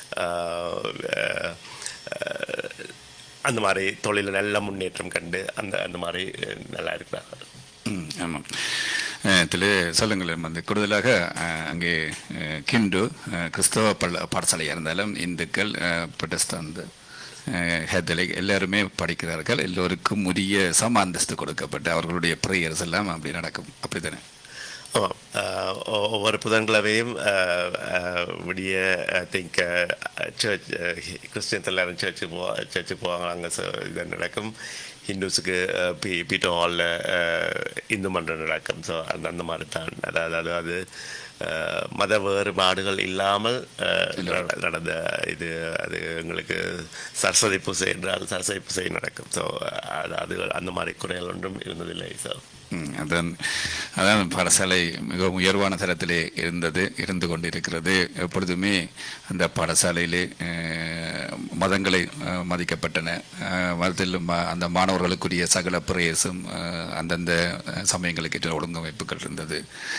அந்த மாதிரி தொழில் நல்ல முன்னேற்றம் கண்டு அந்த மாதிரி நல்லா இருக்கிறார்கள்.
ஆமாம், இதில் சொல்லுங்களேன். வந்து கூடுதலாக அங்கே கிண்டு கிறிஸ்தவ பாடசாலையாக இருந்தாலும் இந்துக்கள், புரட்டஸ்டாந்து, கேத்தலிக் எல்லாருமே படிக்கிறார்கள். எல்லோருக்கும் உரிய சம அந்தஸ்து கொடுக்கப்பட்டு அவர்களுடைய ப்ரேயர்ஸ் எல்லாம் அப்படி நடக்கும். அப்படித்தானே?
ஆமாம், ஒவ்வொரு புதன்கிழமையும் விடிய ஐ திங்க் சர்ச், கிறிஸ்டியன்ஸ் எல்லாரும் சர்ச்சுக்கு போவாங்க. அங்கே இது நடக்கும். ஹிந்துஸுக்கு பீட்டோ ஹாலில் இந்து மன்றம் நடக்கும். ஸோ அந்த மாதிரி தான். அதாவது அது மத வேறுபாடுகள் இல்லாமல் நடந்த இது. அது எங்களுக்கு சரஸ்வதி பூசை என்றால் சரஸ்வதி பூசை நடக்கும். ஸோ அது அந்த மாதிரி குறைகள் ஒன்றும் இருந்ததில்லை. ஸோ
அதான் பாடசாலை மிகவும் உயர்வான தரத்திலே இருந்து கொண்டிருக்கிறது. எப்பொழுதுமே அந்த பாடசாலையிலே மதங்களை மதிக்கப்பட்டன. மதத்தில் அந்த மாணவர்களுக்குரிய சகல பிரேசும் அந்தந்த சமயங்களுக்கு ஒழுங்கமைப்புகள் இருந்தது.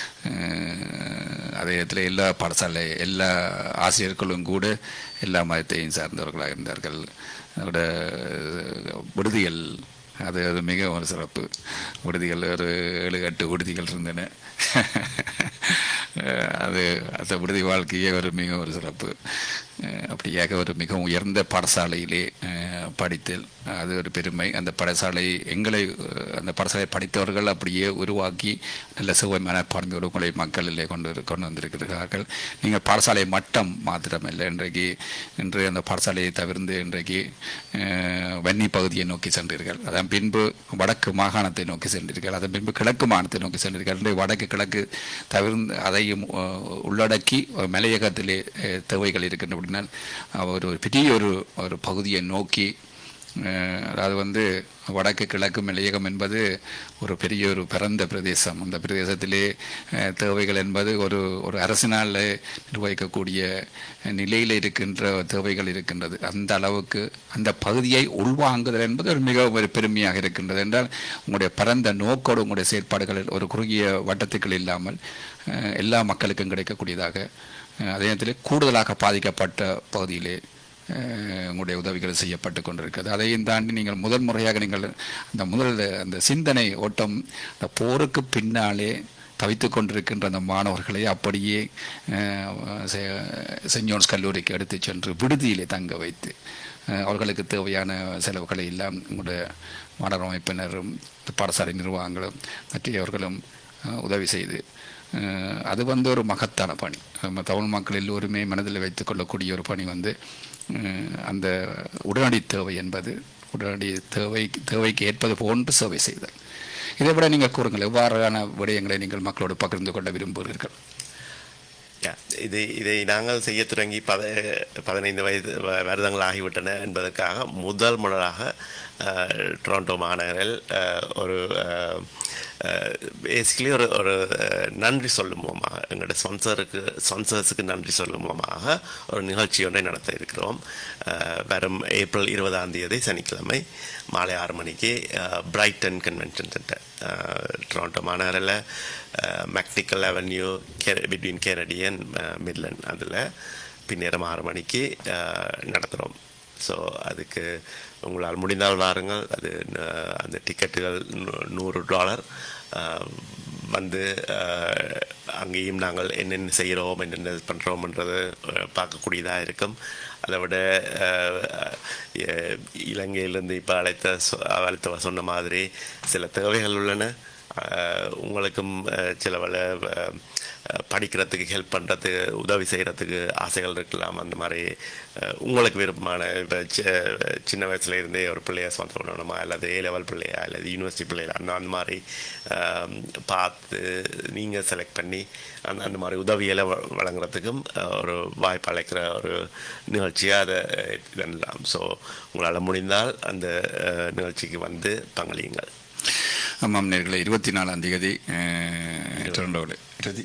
அதே இடத்துல எல்லா பாடசாலை எல்லா ஆசிரியர்களும் கூட எல்லா மதத்தையும் சார்ந்தவர்களாக இருந்தார்கள். அதோட விடுதிகள் அது அது மிக ஒரு சிறப்பு. விடுதிகள் ஒரு 7-8 விடுதிகள் இருந்தன. அது அந்த விடுதி வாழ்க்கையே ஒரு மிக ஒரு சிறப்பு. அப்படியாக ஒரு மிக உயர்ந்த பாடசாலையிலே படித்தல் அது ஒரு பெருமை. அந்த பாடசாலை அந்த பாடசாலை படித்தவர்கள் அப்படியே உருவாக்கி நல்ல சுவை மனப்பான்மையோடு உங்களை மக்களிலே கொண்டு வந்திருக்கிறார்கள். நீங்கள் பாடசாலை மட்டம் மாத்திரமில்லை, இன்று அந்த பாடசாலையை தவிர்த்து இன்றைக்கு வன்னி பகுதியை நோக்கி சென்றீர்கள். அதன் பின்பு வடக்கு மாகாணத்தை நோக்கி சென்றீர்கள். அதன் பின்பு கிழக்கு மாகாணத்தை நோக்கி சென்றீர்கள். இன்றைய வடக்கு கிழக்கு தவிர்த்து அதையும் உள்ளடக்கி மலையகத்திலே தேவைகள் இருக்கின்ற அப்படின்னா ஒரு பெரிய ஒரு பகுதியை நோக்கி, அதாவது வடக்கு கிழக்கு மலையகம் என்பது ஒரு பெரிய ஒரு பரந்த பிரதேசம். அந்த பிரதேசத்திலே தேவைகள் என்பது ஒரு அரசினால் நிர்வகிக்கக்கூடிய நிலையில் இருக்கின்ற தேவைகள் இருக்கின்றது. அந்த அளவுக்கு அந்த பகுதியை உள்வாங்குதல் என்பது ஒரு மிக ஒரு பெருமையாக இருக்கின்றது. என்றால் உங்களுடைய பரந்த நோக்கோடு உங்களுடைய செயற்பாடுகள் ஒரு குறுகிய வட்டத்துக்கள் இல்லாமல் எல்லா மக்களுக்கும் கிடைக்கக்கூடியதாக, அதே நேரத்தில் கூடுதலாக பாதிக்கப்பட்ட பகுதியிலே உங்களுடைய உதவிகள் செய்யப்பட்டு கொண்டிருக்கிறது. அதையும் தாண்டி நீங்கள் முதல் முறையாக நீங்கள் அந்த சிந்தனை ஓட்டம், அந்த போருக்கு பின்னாலே தவித்து கொண்டிருக்கின்ற அந்த மாணவர்களை அப்படியே செயின்ட் ஜோன்ஸ் கல்லூரிக்கு எடுத்து சென்று விடுதியிலே தங்க வைத்து அவர்களுக்கு தேவையான செலவுகளை எல்லாம் உங்களுடைய மாணவர் அமைப்பினரும் பாடசாலை நிர்வாகங்களும் மற்றவர்களும் உதவி செய்து, அது ஒரு மகத்தான பணி. நம்ம தமிழ் மக்கள் எல்லோருமே மனதில் வைத்துக் கொள்ளக்கூடிய ஒரு பணி அந்த உடனடி தேவை என்பது உடனடி தேவைக்கு ஏற்பது போன்று சேவை செய்தல். இதை விட நீங்கள் கூறுங்கள், எவ்வாறான விடயங்களை நீங்கள் மக்களோடு பகிர்ந்து கொள்ள விரும்புகிறீர்கள்?
இதை நாங்கள் செய்ய தொடங்கி 15 வருடங்கள் ஆகிவிட்டன என்பதற்காக முதலாக டொரண்டோ மாநகரில் ஒரு பேசிக்கலி ஒரு நன்றி சொல்லும் மூலமாக, எங்களோட ஸ்பான்சர்ஸுக்கு நன்றி சொல்லும் மூலமாக ஒரு நிகழ்ச்சி ஒன்றை நடத்த இருக்கிறோம். வரும் ஏப்ரல் 20 சனிக்கிழமை மாலை 6 மணிக்கு பிரைட்டன் கன்வென்ஷன் சென்டர், டொரண்டோ மாநகரில் McNicoll avenue between Kennedy and Midland, அதில் பின்னேரம் 6 மணிக்கு நடத்துகிறோம். ஸோ அதுக்கு உங்களால் முடிந்தால் வாருங்கள். அது அந்த டிக்கெட்டுகள் $100. அங்கேயும் நாங்கள் என்னென்ன செய்கிறோம், என்னென்ன பண்ணுறோம்ன்றது பார்க்கக்கூடியதாக இருக்கும். அதை விட இலங்கையிலேருந்து இப்போ அழைத்த சொன்ன மாதிரி சில தேவைகள் உள்ளன. உங்களுக்கும் சில படிக்கிறதுக்கு ஹெல்ப் பண்ணுறதுக்கு உதவி செய்கிறதுக்கு ஆசைகள் இருக்கலாம். அந்த மாதிரி உங்களுக்கு விருப்பமான, இப்போ சின்ன வயசுலேருந்தே ஒரு பிள்ளையை ஸ்பான்சர் பண்ணணுமா, அல்லது A-level பிள்ளையா, அல்லது யூனிவர்சிட்டி பிள்ளையா, அந்த மாதிரி பார்த்து நீங்கள் செலக்ட் பண்ணி அந்த மாதிரி உதவிகளை வழங்குறதுக்கும் ஒரு வாய்ப்பு அளிக்கிற ஒரு நிகழ்ச்சியாக அதை இதெல்லாம். ஸோ உங்களால் முடிந்தால் அந்த நிகழ்ச்சிக்கு பங்களியுங்கள்.
ஆமாம் நேயர்களே, 24 டொரண்டோவில்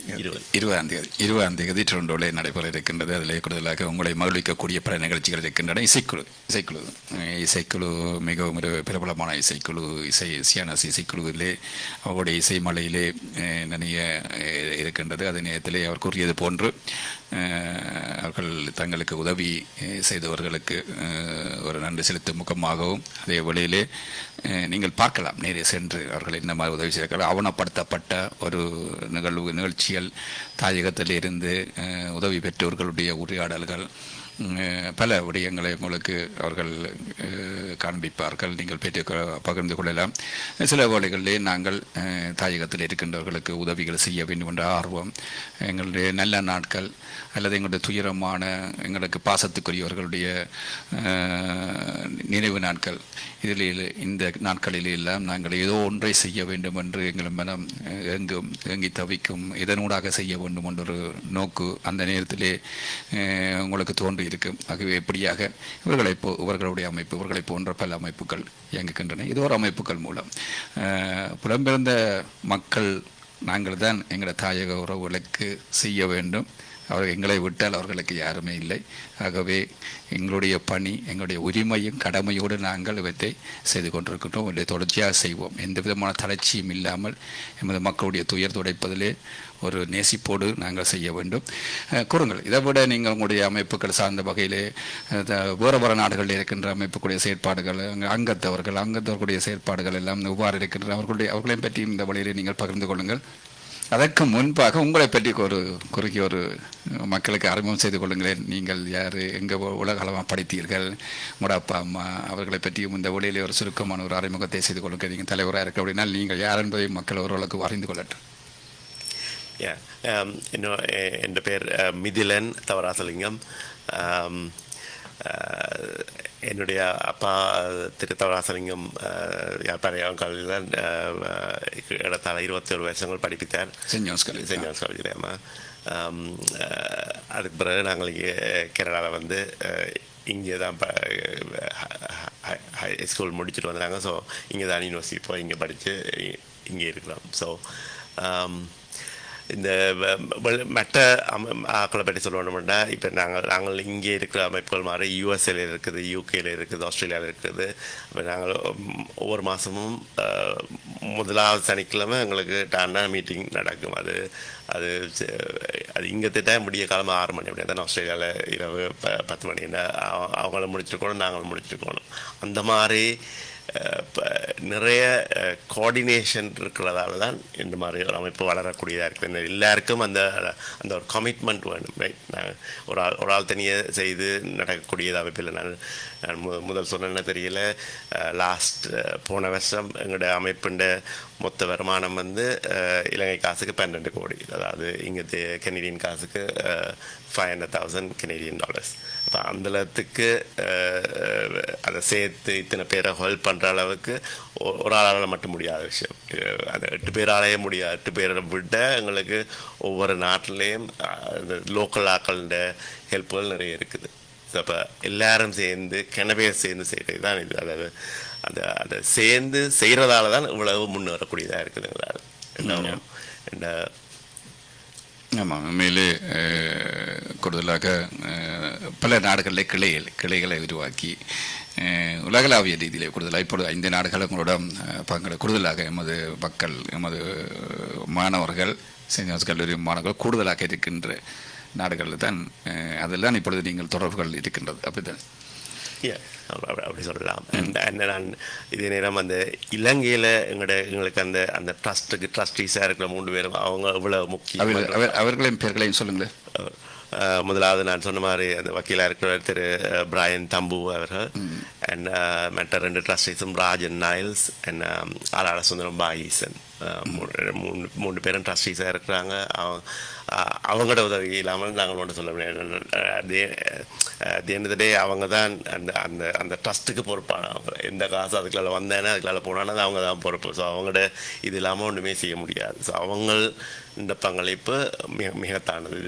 20 டொரண்டோவில் நடைபெற இருக்கின்றது. அதில் கூடுதலாக உங்களை மகிழ்விக்கக்கூடிய பல நிகழ்ச்சிகள் இருக்கின்றன. இசைக்குழு மிகவும் ஒரு பிரபலமான இசைக்குழு, சியானஸ் இசைக்குழுவிலே அவருடைய இசை மலையிலே நிறைய இருக்கின்றது. அதே நேரத்திலே அவர் கூறியது போன்று அவர்கள் தங்களுக்கு உதவி செய்தவர்களுக்கு ஒரு நன்றி செலுத்தும் முகமாகவும், அதே வேளையிலே நீங்கள் பார்க்கலாம் நேரே சென்று அவர்கள் என்ன மாதிரி உதவி செய்கிறார்கள். ஆவணப்படுத்தப்பட்ட ஒரு நிகழ்ச்சிகள், தாயகத்தில் இருந்து உதவி பெற்றவர்களுடைய உரையாடல்கள், பல விடயங்களை உங்களுக்கு அவர்கள் காண்பிப்பார்கள். நீங்கள் பகிர்ந்து கொள்ளலாம். சில வேளைகளிலே நாங்கள் தாயகத்தில் இருக்கின்றவர்களுக்கு உதவிகள் செய்ய வேண்டும் என்ற ஆர்வம், எங்களுடைய நல்ல நாட்கள் அல்லது எங்களுடைய துயரமான எங்களுக்கு பாசத்துக்குரியவர்களுடைய நினைவு நாட்கள், இந்த நாட்களில் எல்லாம் நாங்கள் ஏதோ ஒன்றை செய்ய வேண்டும் என்று எங்கள் மனம் ஏங்கி தவிக்கும். இதனூடாக செய்ய வேண்டும் என்ற ஒரு நோக்கு அந்த நேரத்திலே உங்களுக்கு தோன்றி இருக்கும். ஆகவே எப்படியாக இவர்களுடைய அமைப்பு, இவர்களை போன்ற பல அமைப்புகள் இயங்குகின்றன. இது ஒரு அமைப்புகள் மூலம் புலம்பெயர்ந்த மக்கள் நாங்கள் தான் எங்களோட தாயக உறவுகளுக்கு செய்ய வேண்டும். அவர்கள் எங்களை விட்டால் அவர்களுக்கு யாருமே இல்லை. ஆகவே எங்களுடைய பணி, எங்களுடைய உரிமையும் கடமையோடு நாங்கள் இவற்றை செய்து கொண்டிருக்கின்றோம். இதை தொடர்ச்சியாக செய்வோம். எந்த விதமான தளர்ச்சியும் இல்லாமல் எமது மக்களுடைய துயர் துடைப்பதிலே ஒரு நேசிப்போடு நாங்கள் செய்ய வேண்டும். கூறுங்கள், இதை விட நீங்கள் உங்களுடைய அமைப்புகள் சார்ந்த வகையிலே வேறு வேறு நாடுகளில் இருக்கின்ற அமைப்புக்குடைய செயற்பாடுகள், அங்கத்தவர்களுடைய செயற்பாடுகள் எல்லாம் எவ்வாறு இருக்கின்ற அவர்களையும் பற்றி இந்த வழியிலே நீங்கள் பகிர்ந்து கொள்ளுங்கள். அதற்கு முன்பாக உங்களை பற்றி குறுகிய ஒரு மக்களுக்கு அறிமுகம் செய்து கொள்ளுங்களேன். நீங்கள் யார், எங்கே உலகளமாக படித்தீர்கள், உங்களோட அப்பா அம்மா அவர்களை பற்றியும் இந்த வழியிலே ஒரு சுருக்கமான ஒரு அறிமுகத்தை செய்து கொள்ளுங்கள். நீங்கள் தலைவராக இருக்க அப்படின்னா நீங்கள் யார் என்பதை மக்கள் ஓரளவுக்கு அறிந்து கொள்ளட்டும்.
എൻ്റെ പേര് മിഥിലൻ தவராசலிங்கம். என்னுடைய அப்பா திரு தவராசலிங்கம் யாழ்ப்பாணம் கல்லூரியில் இடத்தால் 21 வருஷங்கள் படிப்பித்தார். சென்ட் ஜான்ஸ் காலேஜில். அதுக்கு பிறகு நாங்கள் இங்கே கேரளாவில் வந்து இங்கே தான் ஹை ஸ்கூல் முடிச்சுட்டு வந்துட்டாங்க. ஸோ இங்கே தான் யூனிவர்சிட்டி போய் இங்கே படித்து இங்கே இருக்கிறோம். ஸோ இந்த மற்ற ஆக்களை பற்றி சொல்லணும்னா, இப்போ நாங்கள் இங்கே இருக்கிற அமைப்புகள் மாதிரி யூஎஸ்ஏல இருக்குது, யூகேல இருக்குது, ஆஸ்திரேலியாவில் இருக்குது. இப்போ நாங்கள் ஒவ்வொரு மாதமும் முதலாவது சனிக்கிழமை எங்களுக்கு டாண்டா மீட்டிங் நடக்கும். அது இங்கே திட்ட முடிய காலமாக 6 மணி அப்படி தான். ஆஸ்திரேலியாவில் இரவு 10 மணின்னா அவங்கள முடிச்சிருக்கணும், நாங்களும் முடிச்சிருக்கணும். அந்த மாதிரி நிறைய கோஆர்டினேஷன் இருக்கிறதால தான் இந்த மாதிரி ஒரு அமைப்பு வளரக்கூடியதாக இருக்குது. எல்லாருக்கும் அந்த ஒரு கமிட்மெண்ட் வேணும். ரைட், ஒரு ஆள் தனியாக செய்து நடக்கக்கூடியது அமைப்பு இல்லை. நான் முதல் சொன்னேன்னு தெரியல, போன வருஷம் எங்களோட அமைப்புண்ட மொத்த வருமானம் வந்து இலங்கை காசுக்கு 12 கோடி, அதாவது இங்கே கெனடியன் காசுக்கு $500,000 கெனடியன் டாலர்ஸ். அப்போ அந்தளத்துக்கு அதை சேர்த்து இத்தனை பேரை ஹெல்ப் பண்ணுற அளவுக்கு ஒரு ஆளால் மட்டும் முடியாத விஷயம். அந்த 8 பேராலேயே முடியாது. 8 பேரை விட எங்களுக்கு ஒவ்வொரு நாட்டிலையும் லோக்கல் ஆக்களோட ஹெல்ப்புகள் நிறைய இருக்குது. அப்போ எல்லாரும் சேர்ந்து கிணவேர் சேர்ந்து செய்கிறது தான் இது. அதாவது அதை சேர்ந்து செய்கிறதால தான் இவ்வளவு முன்னேறக்கூடியதாக இருக்குதுங்களால்.
ஆமாம், உண்மையிலே கூடுதலாக பல நாடுகளில் கிளைகளை உருவாக்கி உலகளாவிய ரீதியிலே கூடுதலாக இப்பொழுது 5 நாடுகள் உங்களோட கூடுதலாக எமது மக்கள், எமது மாணவர்கள், செயின்ட் ஜான்ஸ் கல்லூரி மாணவர்கள் கூடுதலாக இருக்கின்ற நாடுகளில் தான் அதெல்லாம் இப்பொழுது நீங்கள் தொடர்புகள் இருக்கின்றது. அப்படித்தான்
அப்படி சொல்லலாம். நான் இதே நேரம் அந்த இலங்கையில் எங்களுக்கு அந்த ட்ரஸ்டீஸாக இருக்கிற 3 பேரும் அவங்க இவ்வளோ முக்கியம்.
அவர்களின் பேர்களையும் சொல்லுங்களேன்.
முதலாவது நான் சொன்ன மாதிரி அந்த வக்கீலாக இருக்கிற திரு பிராயன் தம்பு அவர்கள், அண்ட் மற்ற 2 ட்ரஸ்டீஸும் ராஜன் நைல்ஸ் அண்ட் ஆளாள சுந்தரம் பாயீசன். 3 பேரும் ட்ரஸ்டீஸாக இருக்கிறாங்க. அவங்களோட உதவி இல்லாமல் நாங்கள் ஒன்று சொல்ல முடியாது. டே அவங்க தான் அந்த ட்ரஸ்ட்டுக்கு பொறுப்பானவங்க. எந்த காசு அதுக்குள்ள வந்தேன்னா அதுக்குள்ள போனாலும் அவங்க தான் பொறுப்பு. ஸோ அவங்களோட இது இல்லாமல் ஒன்றுமே செய்ய முடியாது. ஸோ இந்த பங்களிப்பு மிகத்தானது.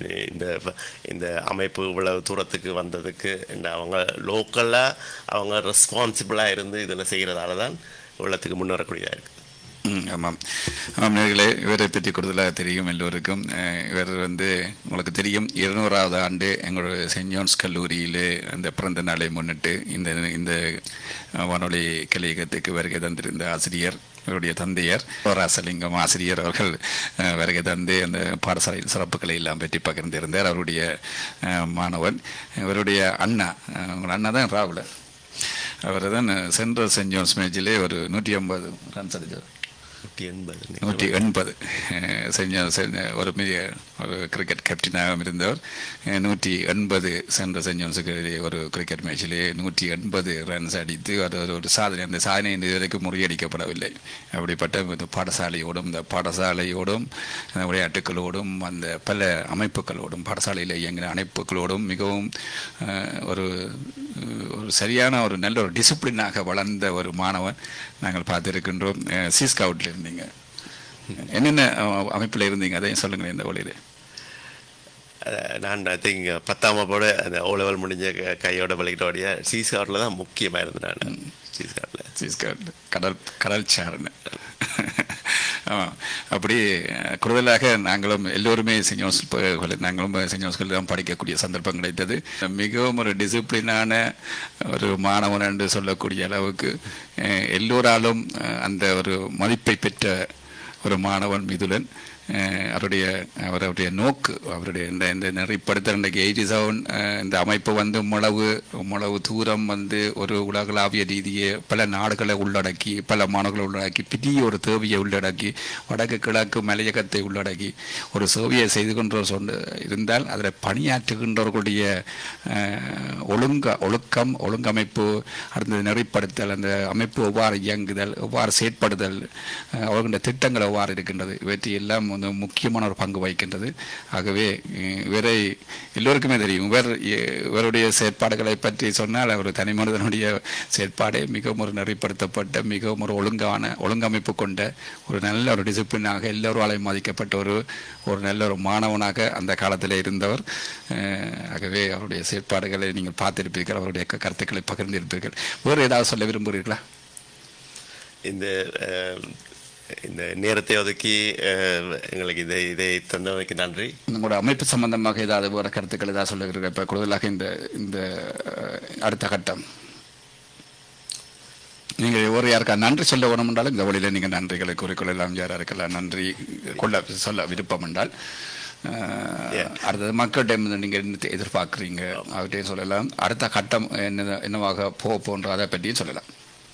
இந்த அமைப்பு இவ்வளவு தூரத்துக்கு வந்ததுக்கு அவங்க லோக்கலாக அவங்க ரெஸ்பான்சிபிளாக இருந்து இதில் செய்கிறதால தான் இவ்வளோத்துக்கு முன்னேறக்கூடியதாக இருக்குது.
ஆமாம் நேயர்களே, இவரை பற்றி கூடுதலாக தெரியும் எல்லோருக்கும். இவர் வந்து உங்களுக்கு தெரியும் 200வது ஆண்டு எங்களுடைய செயின்ட் ஜான்ஸ் கல்லூரியிலே அந்த பிறந்த நாளை முன்னிட்டு இந்த வானொலி கலையகத்துக்கு வருகை தந்திருந்த ஆசிரியர், இவருடைய தந்தையர் தவராசலிங்கம் ஆசிரியர் அவர்கள் வருகை தந்து அந்த பாடசாலையின் சிறப்புகளை எல்லாம் பற்றி பகிர்ந்திருந்தார். அவருடைய மாணவன், இவருடைய அண்ணா, உங்கள் அண்ணா தான் ராகுல, அவர் தான் சென்ட்ரல் செயின்ட் ஜான்ஸ் மேட்சிலே ஒரு 150 ரன்ஸ் அடித்தார். 180 ஒரு பெரிய ஒரு கிரிக்கெட் கேப்டனாக இருந்தவர். 180 சென்ற செயின்ட் ஜான்ஸுக்கு ஒரு கிரிக்கெட் மேட்சிலே 180 ரன்ஸ் அடித்து அது ஒரு சாதனை. அந்த சாதனை இதுவரைக்கும் முறியடிக்கப்படவில்லை. அப்படிப்பட்ட பாடசாலையோடும் இந்த பாடசாலையோடும் விளையாட்டுகளோடும் அந்த பல அமைப்புகளோடும் பாடசாலையில் இயங்கின அமைப்புகளோடும் மிகவும் ஒரு சரியான ஒரு நல்ல ஒரு டிசிப்ளினாக வளர்ந்த ஒரு மாணவன் நாங்கள் பார்த்துருக்கின்றோம். சி ஸ்கவுட்டில் இருந்தீங்க, என்னென்ன அமைப்பில் இருந்தீங்க அதையும் சொல்லுங்களேன் இந்த வழியில்.
நான் ஐ திங்க் 10ஆம் வகுப்போட அந்த O level முடிஞ்ச கையோட பழகிட்டோடைய சி ஸ்கவுட்டில் தான் முக்கியமாக இருந்தேன். நான் சி ஸ்கவுட்டில்
கடல் சார்னு அப்படி கூடுதலாக நாங்களும் எல்லோருமே சென்ட் ஜோசப் நாங்களும் சென்ட் ஜோசப்ல தான் படிக்கக்கூடிய சந்தர்ப்பம் கிடைத்தது. மிகவும் ஒரு டிசிப்ளினான ஒரு மாணவன் என்று சொல்லக்கூடிய அளவுக்கு எல்லோராலும் அந்த ஒரு மதிப்பை பெற்ற ஒரு மாணவன் மிதுலன். அவருடைய நோக்கு, அவருடைய இந்த நெறிப்படுத்தல் இன்றைக்கு 87 இந்த அமைப்பு வந்து முழவு தூரம் வந்து ஒரு உலகளாவிய ரீதியை பல நாடுகளை உள்ளடக்கி, பல மாணவர்களை உள்ளடக்கி, பெரிய ஒரு தேவையை உள்ளடக்கி, வடக்கு கிழக்கு மலையகத்தை உள்ளடக்கி ஒரு சேவையை செய்து கொண்டு இருந்தால் அதில் பணியாற்றுகின்றவர்களுடைய ஒழுங்கமைப்பு, அடுத்த நெறிப்படுத்தல், அந்த அமைப்பு எவ்வாறு இயங்குதல், எவ்வாறு செயற்படுதல், அவர்களுடைய திட்டங்கள் எவ்வாறு இருக்கின்றது, இவற்றை எல்லாம் வந்து முக்கியமான ஒரு பங்கு வகிக்கின்றது. ஆகவே இவரை எல்லோருக்குமே தெரியும். இவருடைய செயற்பாடுகளை பற்றி சொன்னால் ஒரு தனி மனிதனுடைய செயற்பாடே மிகவும் ஒரு நெறிப்படுத்தப்பட்ட, மிகவும் ஒரு ஒழுங்கமைப்பு கொண்ட ஒரு நல்ல ஒரு டிசிப்ளினாக எல்லோராலையும் மதிக்கப்பட்ட ஒரு நல்ல ஒரு மாணவனாக அந்த காலத்தில் இருந்தவர். ஆகவே அவருடைய செயற்பாடுகளை நீங்கள் பார்த்திருப்பீர்கள், அவருடைய கருத்துக்களை பகிர்ந்திருப்பீர்கள். வேறு ஏதாவது சொல்ல விரும்புகிறீர்களா?
இந்த நேரத்தை ஒதுக்கி எங்களுக்கு இதை தந்தமைக்கு நன்றி.
உங்களோட அமைப்பு சம்பந்தமாக ஏதாவது வேறு கருத்துக்கள் ஏதாவது சொல்லுகிறீர்கள்? இப்போ கூடுதலாக இந்த அடுத்த கட்டம் நீங்கள் ஒரு யாருக்கா நன்றி சொல்ல வேணும் என்றாலும் இந்த வழியில் நீங்கள் நன்றிகளை கூறிக்கொள்ளலாம். யாருக்கெல்லாம் நன்றி சொல்ல விருப்பம் என்றால் அடுத்தது மக்கள்கிட்ட நீங்கள் என்ன எதிர்பார்க்குறீங்க அவர்கிட்டையும் சொல்லலாம். அடுத்த கட்டம் என்னவாக போன்ற அதை பற்றியும் சொல்லலாம்.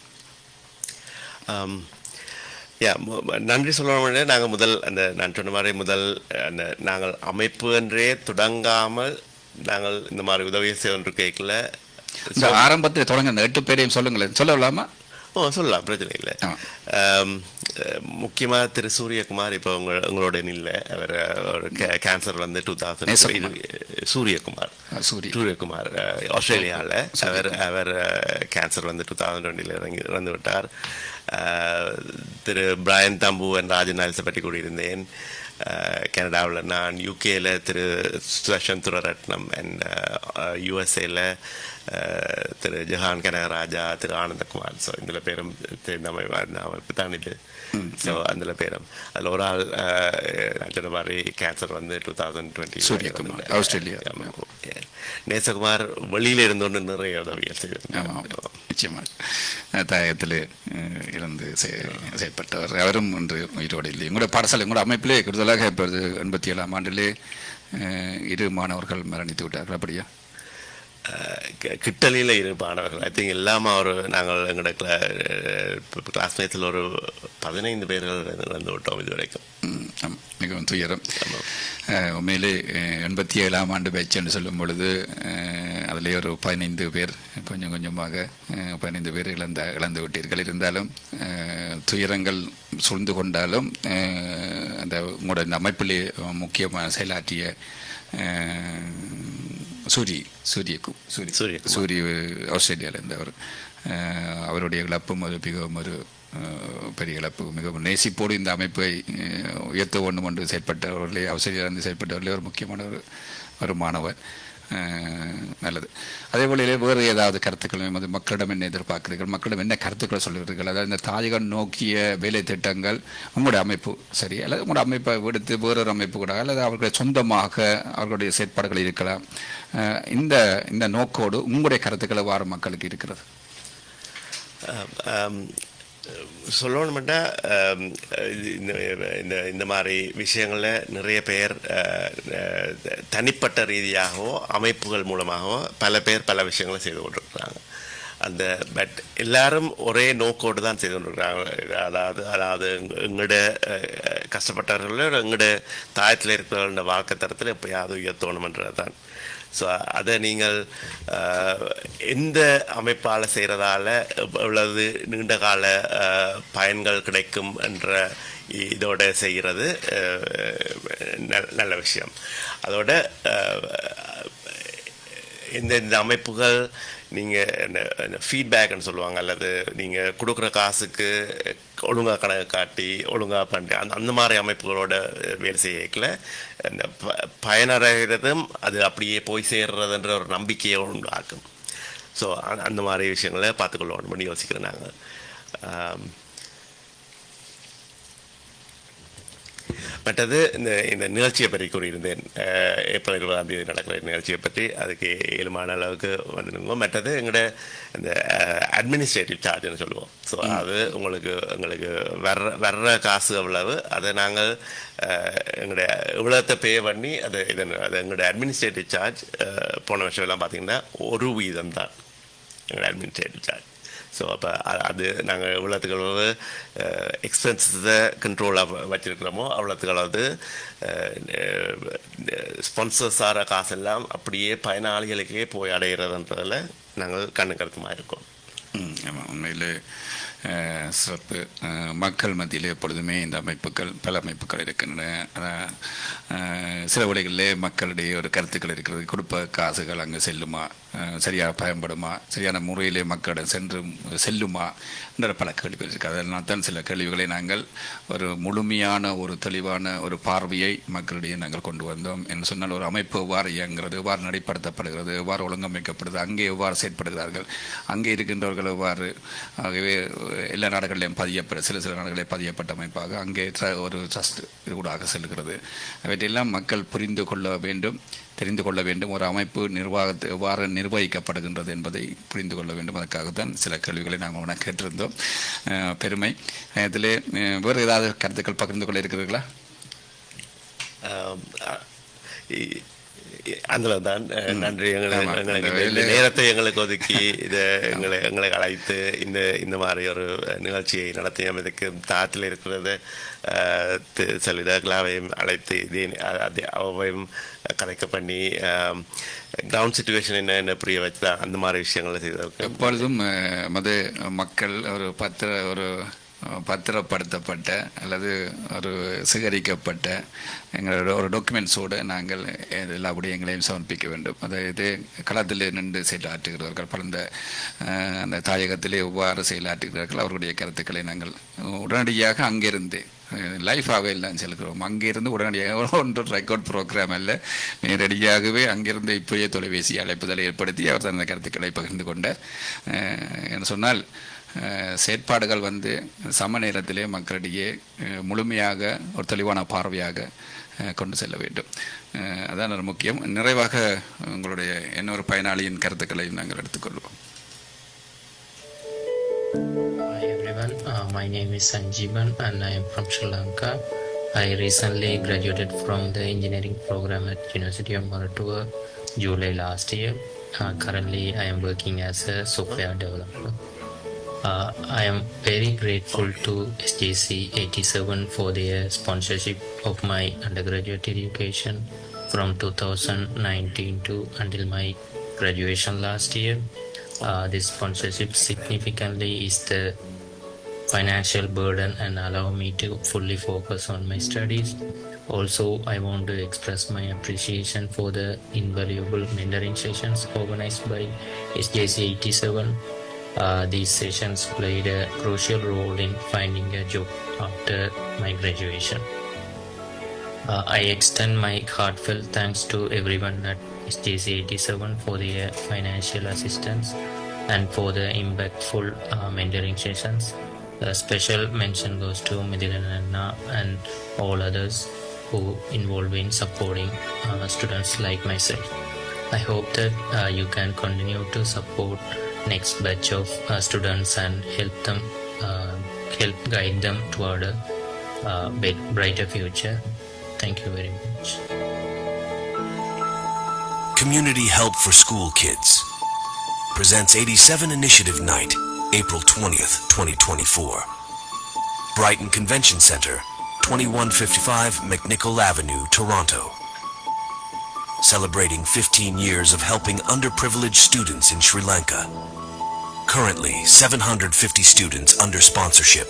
நன்றி சொல்லணும்னு நாங்கள் நான் சொன்ன மாதிரி நாங்கள் அமைப்பு என்றே தொடங்காமல் நாங்கள் இந்த மாதிரி உதவியை செய்து கேட்கல.
ஆரம்பத்தில் தொடங்க அந்த 8 பேரையும் சொல்லுங்களேன். சொல்லலாமா?
சொல்லலாம், பிரச்சனை இல்லை. முக்கியமாக திரு சூரியகுமார் இப்போ உங்களோட இல்லை, அவர் ஒரு கேன்சர் வந்து 2000 சூரியகுமார் ஆஸ்திரேலியாவில் அவர் கேன்சர் வந்து 2020 இறந்து விட்டார். திரு பிரையன் தம்பு என் ராஜநாயல்ஸை பற்றி கூறியிருந்தேன். கனடாவில் நான், யூகேயில் திரு சுதர்ஷன் துரரட்னம் அண்ட் யூஎஸ்ஏல திரு ஜஹான் கனகராஜா, திரு ஆனந்தகுமார். ஸோ இதில் பேரும் அமைப்பு தான் இது. ஸோ அதில் பேரும் அதில் ஒரு ஆள் நான் சொன்ன மாதிரி கேன்சர் வந்து 2020
சூரியகுமார் ஆஸ்திரேலியா.
நேசகுமார் வெளியில் இருந்தோன்னு நிறைய உதவிகள் செய்தார்.
நிச்சயமாக தாயத்தில் இருந்து செயற்பட்டவர். அவரும் ஒன்று உயிரோடு இல்லை. உங்களோட பாடசாலை, உங்களோட அமைப்பிலே கூடுதலாக இப்போ 87ஆம் ஆண்டிலே 2 மாணவர்கள் மரணித்து விட்டார்கள். அப்படியா?
கிட்டலியில் 2 மாணவர்கள். ஐ திங்க் எல்லாமே நாங்கள் எங்களோட கிளாஸ்மேட்ஸில் ஒரு 15 பேர்கள் இறந்து விட்டோம் இது வரைக்கும்.
மிகவும் துயரம். உண்மையிலே 87ஆம் ஆண்டு பேட்ச் என்று சொல்லும் பொழுது அதிலே ஒரு 15 பேர் கொஞ்சம் கொஞ்சமாக 15 பேர் இழந்து விட்டீர்கள். இருந்தாலும் துயரங்கள் சூழ்ந்து கொண்டாலும் அந்த உங்களோட இந்த அமைப்பிலே முக்கியமாக செயலாற்றிய சூரிய ஆஸ்திரேலியாவில் இருந்தவர், அவருடைய இழப்பும் அது மிகவும் ஒரு பெரிய இழப்பு. மிகவும் நேசிப்போடு இந்த அமைப்பை உயர்த்த வேண்டும் என்று செயற்பட்டவர்களே, ஆஸ்திரேலியாவிலிருந்து செயற்பட்டவர்களே ஒரு முக்கியமான ஒரு மாணவர். நல்லது. அதே போல வேறு ஏதாவது கருத்துக்கள் மக்களிடம் என்ன எதிர்பார்க்கிறீர்கள், மக்களிடம் என்ன கருத்துக்களை சொல்லுகிறீர்கள்? அதாவது இந்த தாயகம் நோக்கிய வேலை திட்டங்கள் உங்களுடைய அமைப்பு சரி, அல்லது உங்களுடைய அமைப்பை விடுத்து வேறொரு அமைப்பு கூட, அல்லது அவர்களுடைய சொந்தமாக அவர்களுடைய செயற்பாடுகள் இருக்கலாம். இந்த நோக்கோடு உங்களுடைய கருத்துக்களை வார மக்களுக்கு இருக்கிறது?
சொல்லணும்னா இந்த மாதிரி விஷயங்களில் நிறைய பேர் தனிப்பட்ட ரீதியாகவோ அமைப்புகள் மூலமாகவோ பல பேர் பல விஷயங்களை செய்து கொண்டிருக்கிறாங்க. பட் எல்லாரும் ஒரே நோக்கோடு தான் செய்து கொண்டிருக்கிறாங்க. அதாவது எங்களோட கஷ்டப்பட்டவர்களோட எங்களோட தாயத்தில் இருக்கிறவங்களோட வாழ்க்கை தரத்தில் எப்போயாவது உயர்த்தணுமன்றது தான். ஸோ அதை நீங்கள் எந்த அமைப்பால் செய்கிறதால எவ்வளவு நீண்ட கால பயன்கள் கிடைக்கும் என்ற இதோட செய்கிறது நல்ல விஷயம். அதோட இந்த அமைப்புகள் நீங்கள் ஃபீட்பேக்னு சொல்லுவாங்க, அல்லது நீங்கள் கொடுக்குற காசுக்கு ஒழுங்காக கணக்கு காட்டி ஒழுங்காக பண்ணி அந்த மாதிரி அமைப்புகளோட வேலை செய்யல இந்த பயனடைகிறதும் அது அப்படியே போய் சேர்றதுன்ற ஒரு நம்பிக்கையை உண்டாக்கும். ஸோ அந்த மாதிரி விஷயங்களை பார்த்துக்கொள்ளணும் பண்ணி யோசிக்கிறேன் நாங்கள். மற்றது இந்த நிகழ்ச்சியை பற்றி கூறியிருந்தேன். ஏப்ரல் 20ஆம் தேதி நடக்கிற நிகழ்ச்சியை பற்றி அதுக்கு ஏழுமான அளவுக்கு வந்துடுங்க. மற்றது எங்களோட இந்த அட்மினிஸ்ட்ரேட்டிவ் சார்ஜ்னு சொல்லுவோம். ஸோ அது எங்களுக்கு வர்ற காசு எவ்வளவு அதை நாங்கள் எங்களுடைய இவ்வளோத்தை பே பண்ணி அது எங்களுடைய அட்மினிஸ்ட்ரேட்டிவ் சார்ஜ் போன வருஷம் எல்லாம் பார்த்தீங்கன்னா 1% தான் எங்களோட அட்மினிஸ்ட்ரேட்டிவ் சார்ஜ். ஸோ அப்போ அது நாங்கள் எவ்வளோத்துக்கு அளவு எக்ஸ்பென்சஸை கண்ட்ரோலாக வச்சுருக்கிறோமோ அவ்வளோத்துக்கு அளவு ஸ்பான்சர்ஸ் ஆகிற காசெல்லாம் அப்படியே பயனாளிகளுக்கே போய் அடைகிறதுன்றதில் நாங்கள் கண்ணு கருத்துமாக இருக்கோம்.
உண்மையில் சிறப்பு. மக்கள் மத்தியில் எப்பொழுதுமே இந்த அமைப்புகள் பல அமைப்புகள் இருக்கின்றன. சில வழிகளிலே மக்களுடைய ஒரு கருத்துக்கள் இருக்கிறது. கொடுப்ப காசுகள் அங்கே செல்லுமா, சரியாக பயன்படுமா, சரியான முறையிலே மக்களிடம் செல்லுமா என்ற பல கேள்விகள் இருக்குது. அதனால் தான் சில கேள்விகளை நாங்கள் ஒரு முழுமையான ஒரு தெளிவான ஒரு பார்வையை மக்களிடையே நாங்கள் கொண்டு வந்தோம் என்று சொன்னால், ஒரு அமைப்பு எவ்வாறு இயங்குகிறது, எவ்வாறு நடைப்படுத்தப்படுகிறது, எவ்வாறு ஒழுங்கமைக்கப்படுது, அங்கே எவ்வாறு செயற்படுகிறார்கள், அங்கே இருக்கின்றவர்கள் எவ்வாறு. ஆகவே எல்லா நாடுகளிலும் சில நாடுகளில் பதியப்பட்ட அமைப்பாக அங்கே ஒரு ட்ரஸ்ட் கூடாக செல்கிறது. அவற்றையெல்லாம் மக்கள் புரிந்து கொள்ள வேண்டும், தெரிந்து கொள்ள வேண்டும். ஒரு அமைப்பு நிர்வாகத்தை எவ்வாறு நிர்வகிக்கப்படுகின்றது என்பதை புரிந்து கொள்ள வேண்டும். அதற்காகத்தான் சில கேள்விகளை நாங்கள் கேட்டிருந்தோம். பெருமை. இதில் வேறு ஏதாவது கருத்துக்கள் பகிர்ந்து கொள்ள இருக்கிறீர்களா?
அதில் தான் நன்றி. எங்களுக்கு நேரத்தை எங்களுக்கு ஒதுக்கி எங்களை அழைத்து இந்த மாதிரி ஒரு நிகழ்ச்சியை நடத்தியோம். இதுக்கு தாத்தில் இருக்கிறது செல்விதாக்களாவையும் அழைத்து அவையும் கதைக்க பண்ணி கிரவுண்ட் சிச்சுவேஷன் என்ன புரிய வச்சு தான் அந்த மாதிரி விஷயங்களை செய்தோம்.
எப்பொழுதும் மக்கள் ஒரு பத்திரப்படுத்தப்பட்ட அல்லது ஒரு சேகரிக்கப்பட்ட எங்களோட ஒரு டாக்குமெண்ட்ஸோடு நாங்கள் எல்லா விடயங்களையும் சமர்ப்பிக்க வேண்டும். அதாவது களத்தில் நின்று செயலாற்றுகிறவர்கள் பலந்த அந்த தாயகத்திலே எவ்வாறு செயலாற்றுகிறார்கள் அவர்களுடைய கருத்துக்களை நாங்கள் உடனடியாக அங்கிருந்து லைஃபாகவே எல்லாம் செலுத்துகிறோம். அங்கிருந்து உடனடியாக ஒன்று ரெக்கார்ட் ப்ரோக்ராம் அல்ல, நேரடியாகவே அங்கிருந்து இப்போயே தொலைபேசி அழைப்புதலை ஏற்படுத்தி அவர் தனது கருத்துக்களை பகிர்ந்து கொண்டார். என்று சொன்னால் செயற்பாடுகள் சம நேரத்திலே மக்களிடையே முழுமையாக ஒரு தெளிவான பார்வையாக கொண்டு செல்ல வேண்டும். அதான் ஒரு முக்கியம். நிறைவாக உங்களுடைய இன்னொரு பயனாளியின் கருத்துக்களையும் நாங்கள் எடுத்துக்கொள்வோம்.
Hi everyone, my name is Sanjeevan and I am from Sri Lanka. I recently graduated from the engineering program at University of Moratuwa July last year. Currently I am working as a software developer. I am very grateful to SJC 87 for their sponsorship of my undergraduate education from 2019 to until my graduation last year. This sponsorship significantly is the financial burden and allow me to fully focus on my studies. Also, I want to express my appreciation for the invaluable mentoring sessions organized by SJC 87. These sessions played a crucial role in finding a job after my graduation. I extend my heartfelt thanks to everyone at SJC 87 for their financial assistance and for the impactful mentoring sessions. A special mention goes to Midhilananna and all others who involved in supporting students like myself. I hope that you can continue to support next batch of students and help guide them toward a brighter future. Thank you very much.
Community Help for School Kids presents 87 Initiative Night, April 20th, 2024. Brighton Convention Center, 2155 McNichol Avenue, Toronto. Celebrating 15 years of helping underprivileged students in Sri Lanka. Currently, 750 students under sponsorship.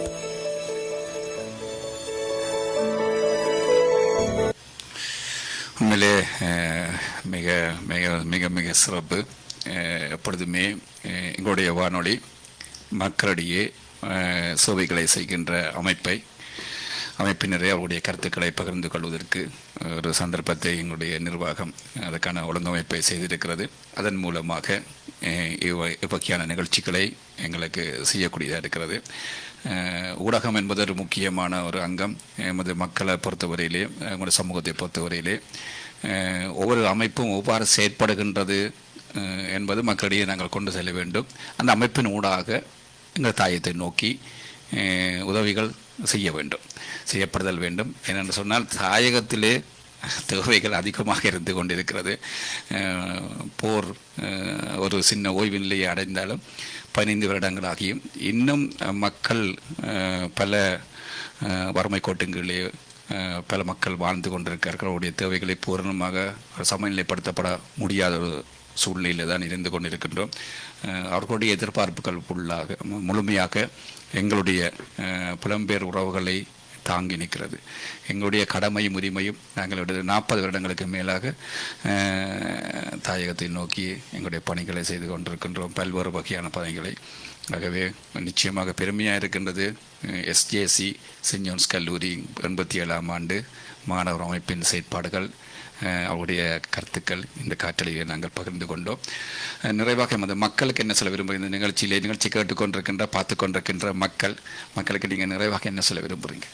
உண்மையிலே மிக மிக மிக மிக சிறப்பு. எப்பொழுதுமே எங்களுடைய வானொலி மக்களிடையே சேவைகளை செய்கின்ற அமைப்பினரை அவருடைய கருத்துக்களை பகிர்ந்து கொள்வதற்கு ஒரு சந்தர்ப்பத்தை எங்களுடைய நிர்வாகம் அதற்கான ஒழுங்கமைப்பை செய்திருக்கிறது. அதன் மூலமாக இவ்வகையான நிகழ்ச்சிகளை எங்களுக்கு செய்யக்கூடியதாக இருக்கிறது. ஊடகம் என்பது ஒரு முக்கியமான ஒரு அங்கம். எமது மக்களை பொறுத்தவரையிலே, எங்களுடைய சமூகத்தை பொறுத்தவரையிலே ஒவ்வொரு அமைப்பும் எவ்வாறு செயற்படுகின்றது என்பது மக்களிடையே நாங்கள் கொண்டு செல்ல வேண்டும். அந்த அமைப்பின் ஊடாக எங்கள் தாயத்தை நோக்கி உதவிகள் செய்யப்படுதல் வேண்டும். ஏனென்று சொன்னால் தாயகத்திலே தேவைகள் அதிகமாக இருந்து கொண்டிருக்கிறது. போர் ஒரு சின்ன ஓய்வு நிலையை அடைந்தாலும் 15 வருடங்களாகியும் இன்னும் மக்கள் பல வறுமை கோட்டுகளிலே பல மக்கள் வாழ்ந்து கொண்டிருக்கிறார்கள். அவருடைய தேவைகளை பூரணமாக சமநிலைப்படுத்தப்பட முடியாத ஒரு சூழ்நிலையில் தான் இருந்து கொண்டிருக்கின்றோம். அவர்களுடைய எதிர்பார்ப்புகள் முழுமையாக எங்களுடைய புலம்பெயர் உறவுகளை தாங்கி நிற்கிறது. எங்களுடைய கடமையும் உரிமையும் நாங்கள் 40 வருடங்களுக்கு மேலாக தாயகத்தை நோக்கி எங்களுடைய பணிகளை செய்து கொண்டிருக்கின்றோம், பல்வேறு வகையான பணிகளை. ஆகவே நிச்சயமாக பெருமையாக இருக்கின்றது. எஸ்ஜேசி சென்ட் ஜோன்ஸ் கல்லூரி 87ஆம் ஆண்டு மாணவர் அமைப்பின் செயற்பாடுகள், அவருடைய கருத்துக்கள் இந்த காற்றலையை நாங்கள் பகிர்ந்து கொண்டோம். நிறைவாக மக்களுக்கு என்ன சொல்ல விரும்புகிறீங்க? இந்த நிகழ்ச்சி கேட்டுக்கொண்டிருக்கின்ற பார்த்து கொண்டிருக்கின்ற மக்களுக்கு நீங்கள் நிறைவாக என்ன சொல்ல விரும்புகிறீங்க?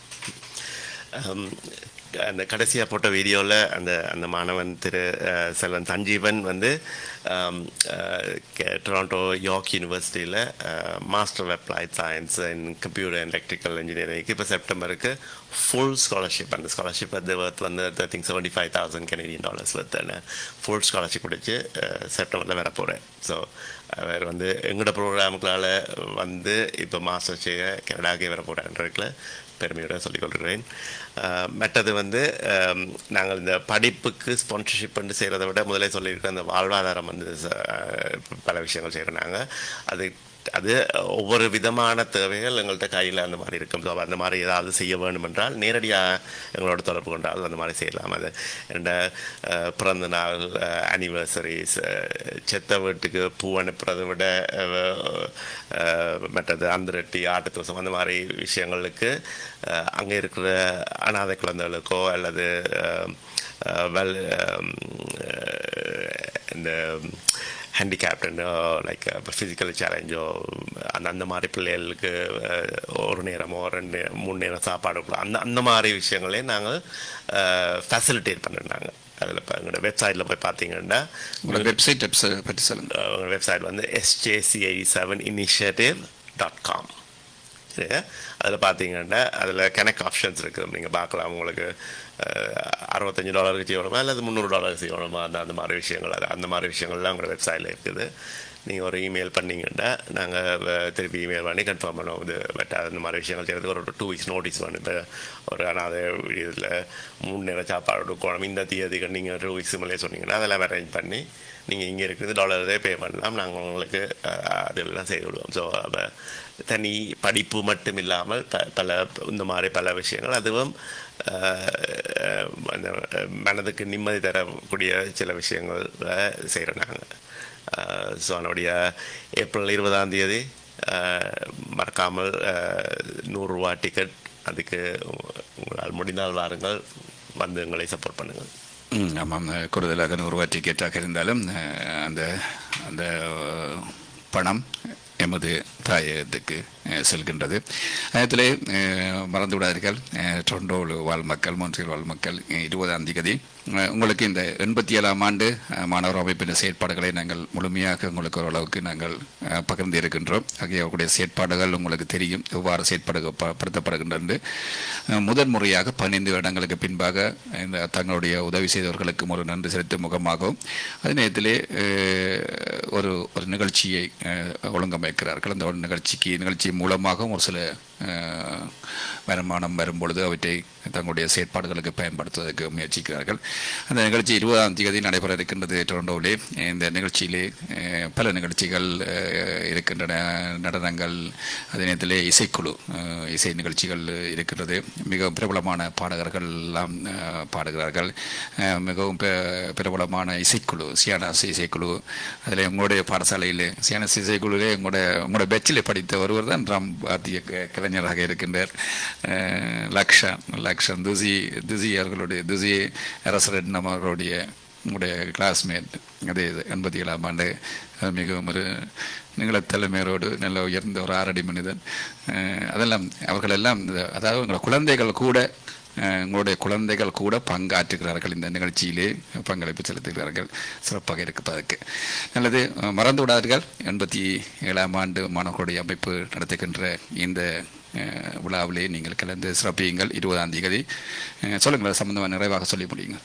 அந்த கடைசியாக போட்ட வீடியோவில் அந்த மாணவன் திரு செல்வன் சஞ்சீவன் வந்து டொராண்டோ யார்க் யூனிவர்சிட்டியில் master of applied science in computer and electrical இன்ஜினியரிங்க்கு இப்போ செப்டம்பருக்கு ஃபுல் ஸ்காலர்ஷிப். அந்த ஸ்காலர்ஷிப் வந்து ஐ திங்க் $75,000 கனேடியன் வருத்தான ஃபுல் ஸ்காலர்ஷிப் முடிச்சு செப்டம்பரில் வர போகிறேன். ஸோ அவர் வந்து எங்களோட ப்ரோக்ராமுக்களால் வந்து இப்போ மாஸ்டர் செய்ய கனடாக்கே வர போகிறான்றதுல பெருமையோட சொல்லிக்கொள்கிறேன். மற்றது வந்து நாங்கள் இந்த படிப்புக்கு ஸ்பான்சர்ஷிப் பண்ணி செய்கிறத விட முதலே சொல்லியிருக்க அந்த வாழ்வாதாரம் வந்து பல விஷயங்கள் செய்கிறோம். நாங்கள் அது ஒவ்வொரு விதமான தேவைகள் எங்கள்கிட்ட கையில் அந்த மாதிரி இருக்கும். ஸோ அந்த மாதிரி ஏதாவது செய்ய வேண்டும் என்றால் நேரடியாக எங்களோட தொடர்பு கொண்டால் அந்த மாதிரி செய்யலாம். அது என்ன பிறந்த நாள், ஆனிவர்சரிஸ், செத்த வீட்டுக்கு பூ அனுப்புறதை விட மற்றது அந்திரட்டி, ஆட்டுத்தோசம், அந்த மாதிரி விஷயங்களுக்கு அங்கே இருக்கிற அனாதை குழந்தைகளுக்கோ அல்லது இந்த ஹேண்டிகேப்டோ லைக் ஃபிசிக்கல் சேலஞ்சோ அந்த மாதிரி பிள்ளைகளுக்கு ஒரு நேரமோ 2-3 நேரம் சாப்பாடு அந்த மாதிரி விஷயங்களே நாங்கள் ஃபெசிலிட்டேட் பண்ணிருந்தாங்க. அதில் இப்போ எங்களோட வெப்சைட்டில் போய் பார்த்தீங்கன்னா
வெப்சைட் பற்றி சொல்லுங்கள்.
வெப்சைட் வந்து sjc87initiative.com. சரி, அதில் பார்த்தீங்கன்னா அதில் கனெக்ட் ஆப்ஷன்ஸ் இருக்குது. நீங்கள் பார்க்கலாம். உங்களுக்கு $65 செய்யணுமா அல்லது $300 செய்யணுமா, அந்த மாதிரி விஷயங்கள், அந்த மாதிரி விஷயங்கள்லாம் உங்களோட வெப்சைட்டில் இருக்குது. நீங்கள் ஒரு இமெயில் பண்ணிங்கன்னா நாங்கள் திருப்பி இமெயில் பண்ணி கன்ஃபார்ம் பண்ணுவோம். இது பட் அந்த மாதிரி விஷயங்கள் செய்கிறதுக்கு ஒரு 2 weeks நோட்டீஸ் வந்து இப்போ ஒரு அனாதை இதில் 3 நேரம் சாப்பாடு கொடுக்கணும், இந்த தேதிக்கு நீங்கள் 2 weeks மேலே சொன்னீங்கன்னா அதெல்லாம் அரேஞ்ச் பண்ணி நீங்கள் இங்கே இருக்கிறது $1 பே பண்ணலாம். நாங்கள் உங்களுக்கு அதெல்லாம் செய்து விடுவோம். ஸோ அப்போ தனி படிப்பு மட்டும் இல்லாமல் பல இந்த மாதிரி பல விஷயங்கள், அதுவும் அந்த மனதுக்கு நிம்மதி தரக்கூடிய சில விஷயங்கள் செய்கிறோம் நாங்கள். ஸோ அதனுடைய ஏப்ரல் 20ஆம் தேதி மறக்காமல் $100 டிக்கெட். அதுக்கு உங்களால் முடிந்தால் வாருங்கள், வந்து எங்களை சப்போர்ட் பண்ணுங்கள்.
ஆமாம், கூடுதலாக $100 டிக்கெட்டாக இருந்தாலும் அந்த அந்த பணம் எமது தாயகத்துக்கு செல்கின்றது. அதிலே மறந்து விடாதீர்கள், டொரண்டோவில் வாழ் மக்கள், மொன்ட்ரியல் வாழ் மக்கள் 20ஆம் தேதி உங்களுக்கு இந்த 87ஆம் ஆண்டு மாணவர் அமைப்பின் செயற்பாடுகளை நாங்கள் முழுமையாக உங்களுக்கு ஓரளவுக்கு நாங்கள் பகிர்ந்து இருக்கின்றோம். அவர்களுடைய செயற்பாடுகள் உங்களுக்கு தெரியும் எவ்வாறு செயற்படுத்தப்படுகின்றது. முதன்முறையாக 15 வருடங்களுக்கு பின்பாக இந்த தங்களுடைய உதவி செய்தவர்களுக்கும் ஒரு நன்றி செலுத்தும் முகமாகவும் அதே நேரத்திலே ஒரு நிகழ்ச்சியை ஒழுங்கமைக்கிறார்கள். அந்த நிகழ்ச்சி மூலமாகவும் ஒரு சில வருமானம் வரும்பொழுது அவற்றை தங்களுடைய செயற்பாடுகளுக்கு பயன்படுத்துவதற்கு முயற்சிக்கிறார்கள். அந்த நிகழ்ச்சி 20ஆம் தேதி நடைபெற இருக்கின்றது டொரண்டோவிலே. இந்த நிகழ்ச்சியிலே பல நிகழ்ச்சிகள் இருக்கின்றன, நடனங்கள், அதே நேரத்திலே இசை நிகழ்ச்சிகள் இருக்கின்றது. மிகவும் பிரபலமான பாடகர்கள் எல்லாம் பாடுகிறார்கள். மிகவும் பிரபலமான இசைக்குழு, சியானாஸ் இசைக்குழு. அதில் உங்களுடைய பாடசாலையில் சியானாஸ் இசைக்குழுவிலே உங்களோட பெச்சில் படித்த ஒருவர் தான் ராம் பாரதிய கலைஞராக இருக்கின்றார். லக்ஷன் துசி அவர்களுடைய துசி அரசரட்னம் அவர்களுடைய உங்களுடைய கிளாஸ்மேட் அதே 87ஆம் ஆண்டு மிகவும் ஒரு நீளத்தலைமையோடு நல்ல உயர்ந்த ஒரு 6 அடி மனிதன். அதெல்லாம் அவர்களெல்லாம் அதாவது உங்களோட குழந்தைகள் கூட உங்களுடைய குழந்தைகள் கூட பங்காற்றுகிறார்கள் இந்த நிகழ்ச்சியிலே பங்களிப்பு செலுத்துகிறார்கள். சிறப்பாக இருப்பதற்கு நல்லது. மறந்து விடாதீர்கள் 87ஆம் ஆண்டு மாணவர்களுடைய அமைப்பு நடத்துகின்ற இந்த விழாவிலே நீங்கள் கலந்து சிறப்பியுங்கள். 20ஆம் தேதி சொல்லுங்கள், சம்பந்தமாக நிறைவாக சொல்லி முடியுங்க.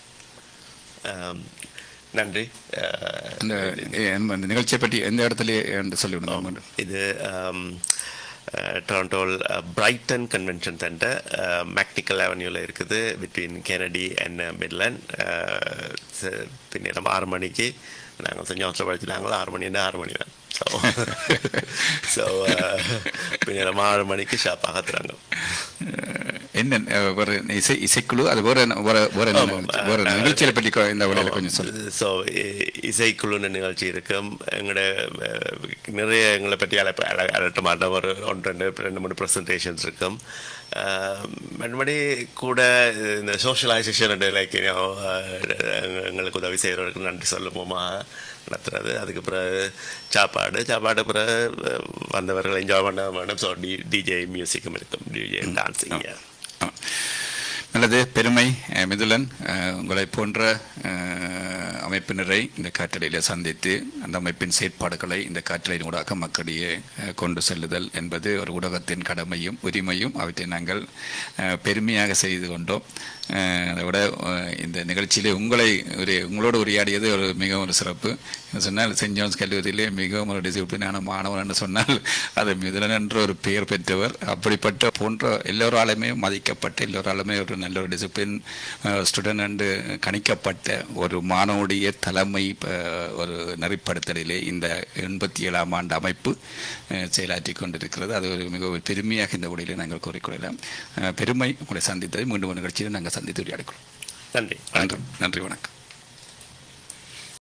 நன்றி.
இந்த நிகழ்ச்சியை பற்றி எந்த இடத்துல என்று சொல்லிவிடுங்க.
இது Toronto Brighton convention centre McNicoll அவென்யூவில் இருக்குது, பிட்வீன் கெனடி அண்ட் மிட்லேண்ட். பின்னர் 6 மணிக்கு நாங்கள் செஞ்ச ஹாஸ்டல் படிச்சுட்டாங்களோ 6 மணின்னா 6 மணி தான். ஸோ பின்னர் 6 மணிக்கு ஷாப்பாக தராங்க.
என்ன ஒரு இசைக்குழு அது ஒரு நிகழ்ச்சியை பற்றி இந்த உலகில் கொஞ்சம் சொல்லு.
ஸோ இசைக்குழுன்னு நிகழ்ச்சி இருக்கும். எங்களோட நிறைய எங்களை பற்றி அலட்ட மாட்டோம். ஒரு 2-3 ப்ரெசன்டேஷன்ஸ் இருக்கும். மறுபடி கூட இந்த சோஷியலைசேஷன் லைக் எங்களுக்கு உதவி செய்கிறவர்களுக்கு நன்றி சொல்லுவோமா நடத்துறது. அதுக்கு பிறகு சாப்பாடு பிறகு வந்தவர்கள் என்ஜாய் பண்ண வேண்டும். ஸோ டிஜே மியூசிக்கும் இருக்கும், டிஜே டான்ஸிங்.
நல்லது. பெருமை மிதுலன், உங்களை போன்ற அமைப்பினரை இந்த காற்றலையில் சந்தித்து அந்த அமைப்பின் செயற்பாடுகளை இந்த காற்றலையின் ஊடாக மக்களிடையே கொண்டு செல்லுதல் என்பது ஒரு ஊடகத்தின் கடமையும் உரிமையும். அவற்றை நாங்கள் பெருமையாக செய்து கொண்டோம். அதை விட இந்த நிகழ்ச்சியிலே உங்களோடு உரையாடியது ஒரு மிகவும் ஒரு சிறப்பு. சொன்னால் சென்ட் ஜான்ஸ் கல்லூரியிலே மிகவும் ஒரு டிசிப்ளினான மாணவன் என்று சொன்னால் அது மிதுலன் என்ற ஒரு பெயர் பெற்றவர். அப்படிப்பட்ட போன்ற எல்லோராலுமே மதிக்கப்பட்ட, எல்லோராலுமே ஒரு நல்ல ஒரு டிசிப்ளின் ஸ்டூடெண்ட் என்று கணிக்கப்பட்ட ஒரு மாணவனுடைய தலைமை ஒரு நெறிப்படுத்தலிலே இந்த 87ஆம் ஆண்டு அமைப்பு செயலாற்றி கொண்டிருக்கிறது. அது ஒரு மிக பெருமையாக இந்த உடையிலே நாங்கள் கூறிக்கொள்ளலாம். பெருமை உங்களை சந்தித்தது. மீண்டும் ஒரு நிகழ்ச்சியில் நாங்கள் சந்தித்து உரையாடிக்கிறோம்.
நன்றி.
நன்றி. வணக்கம்.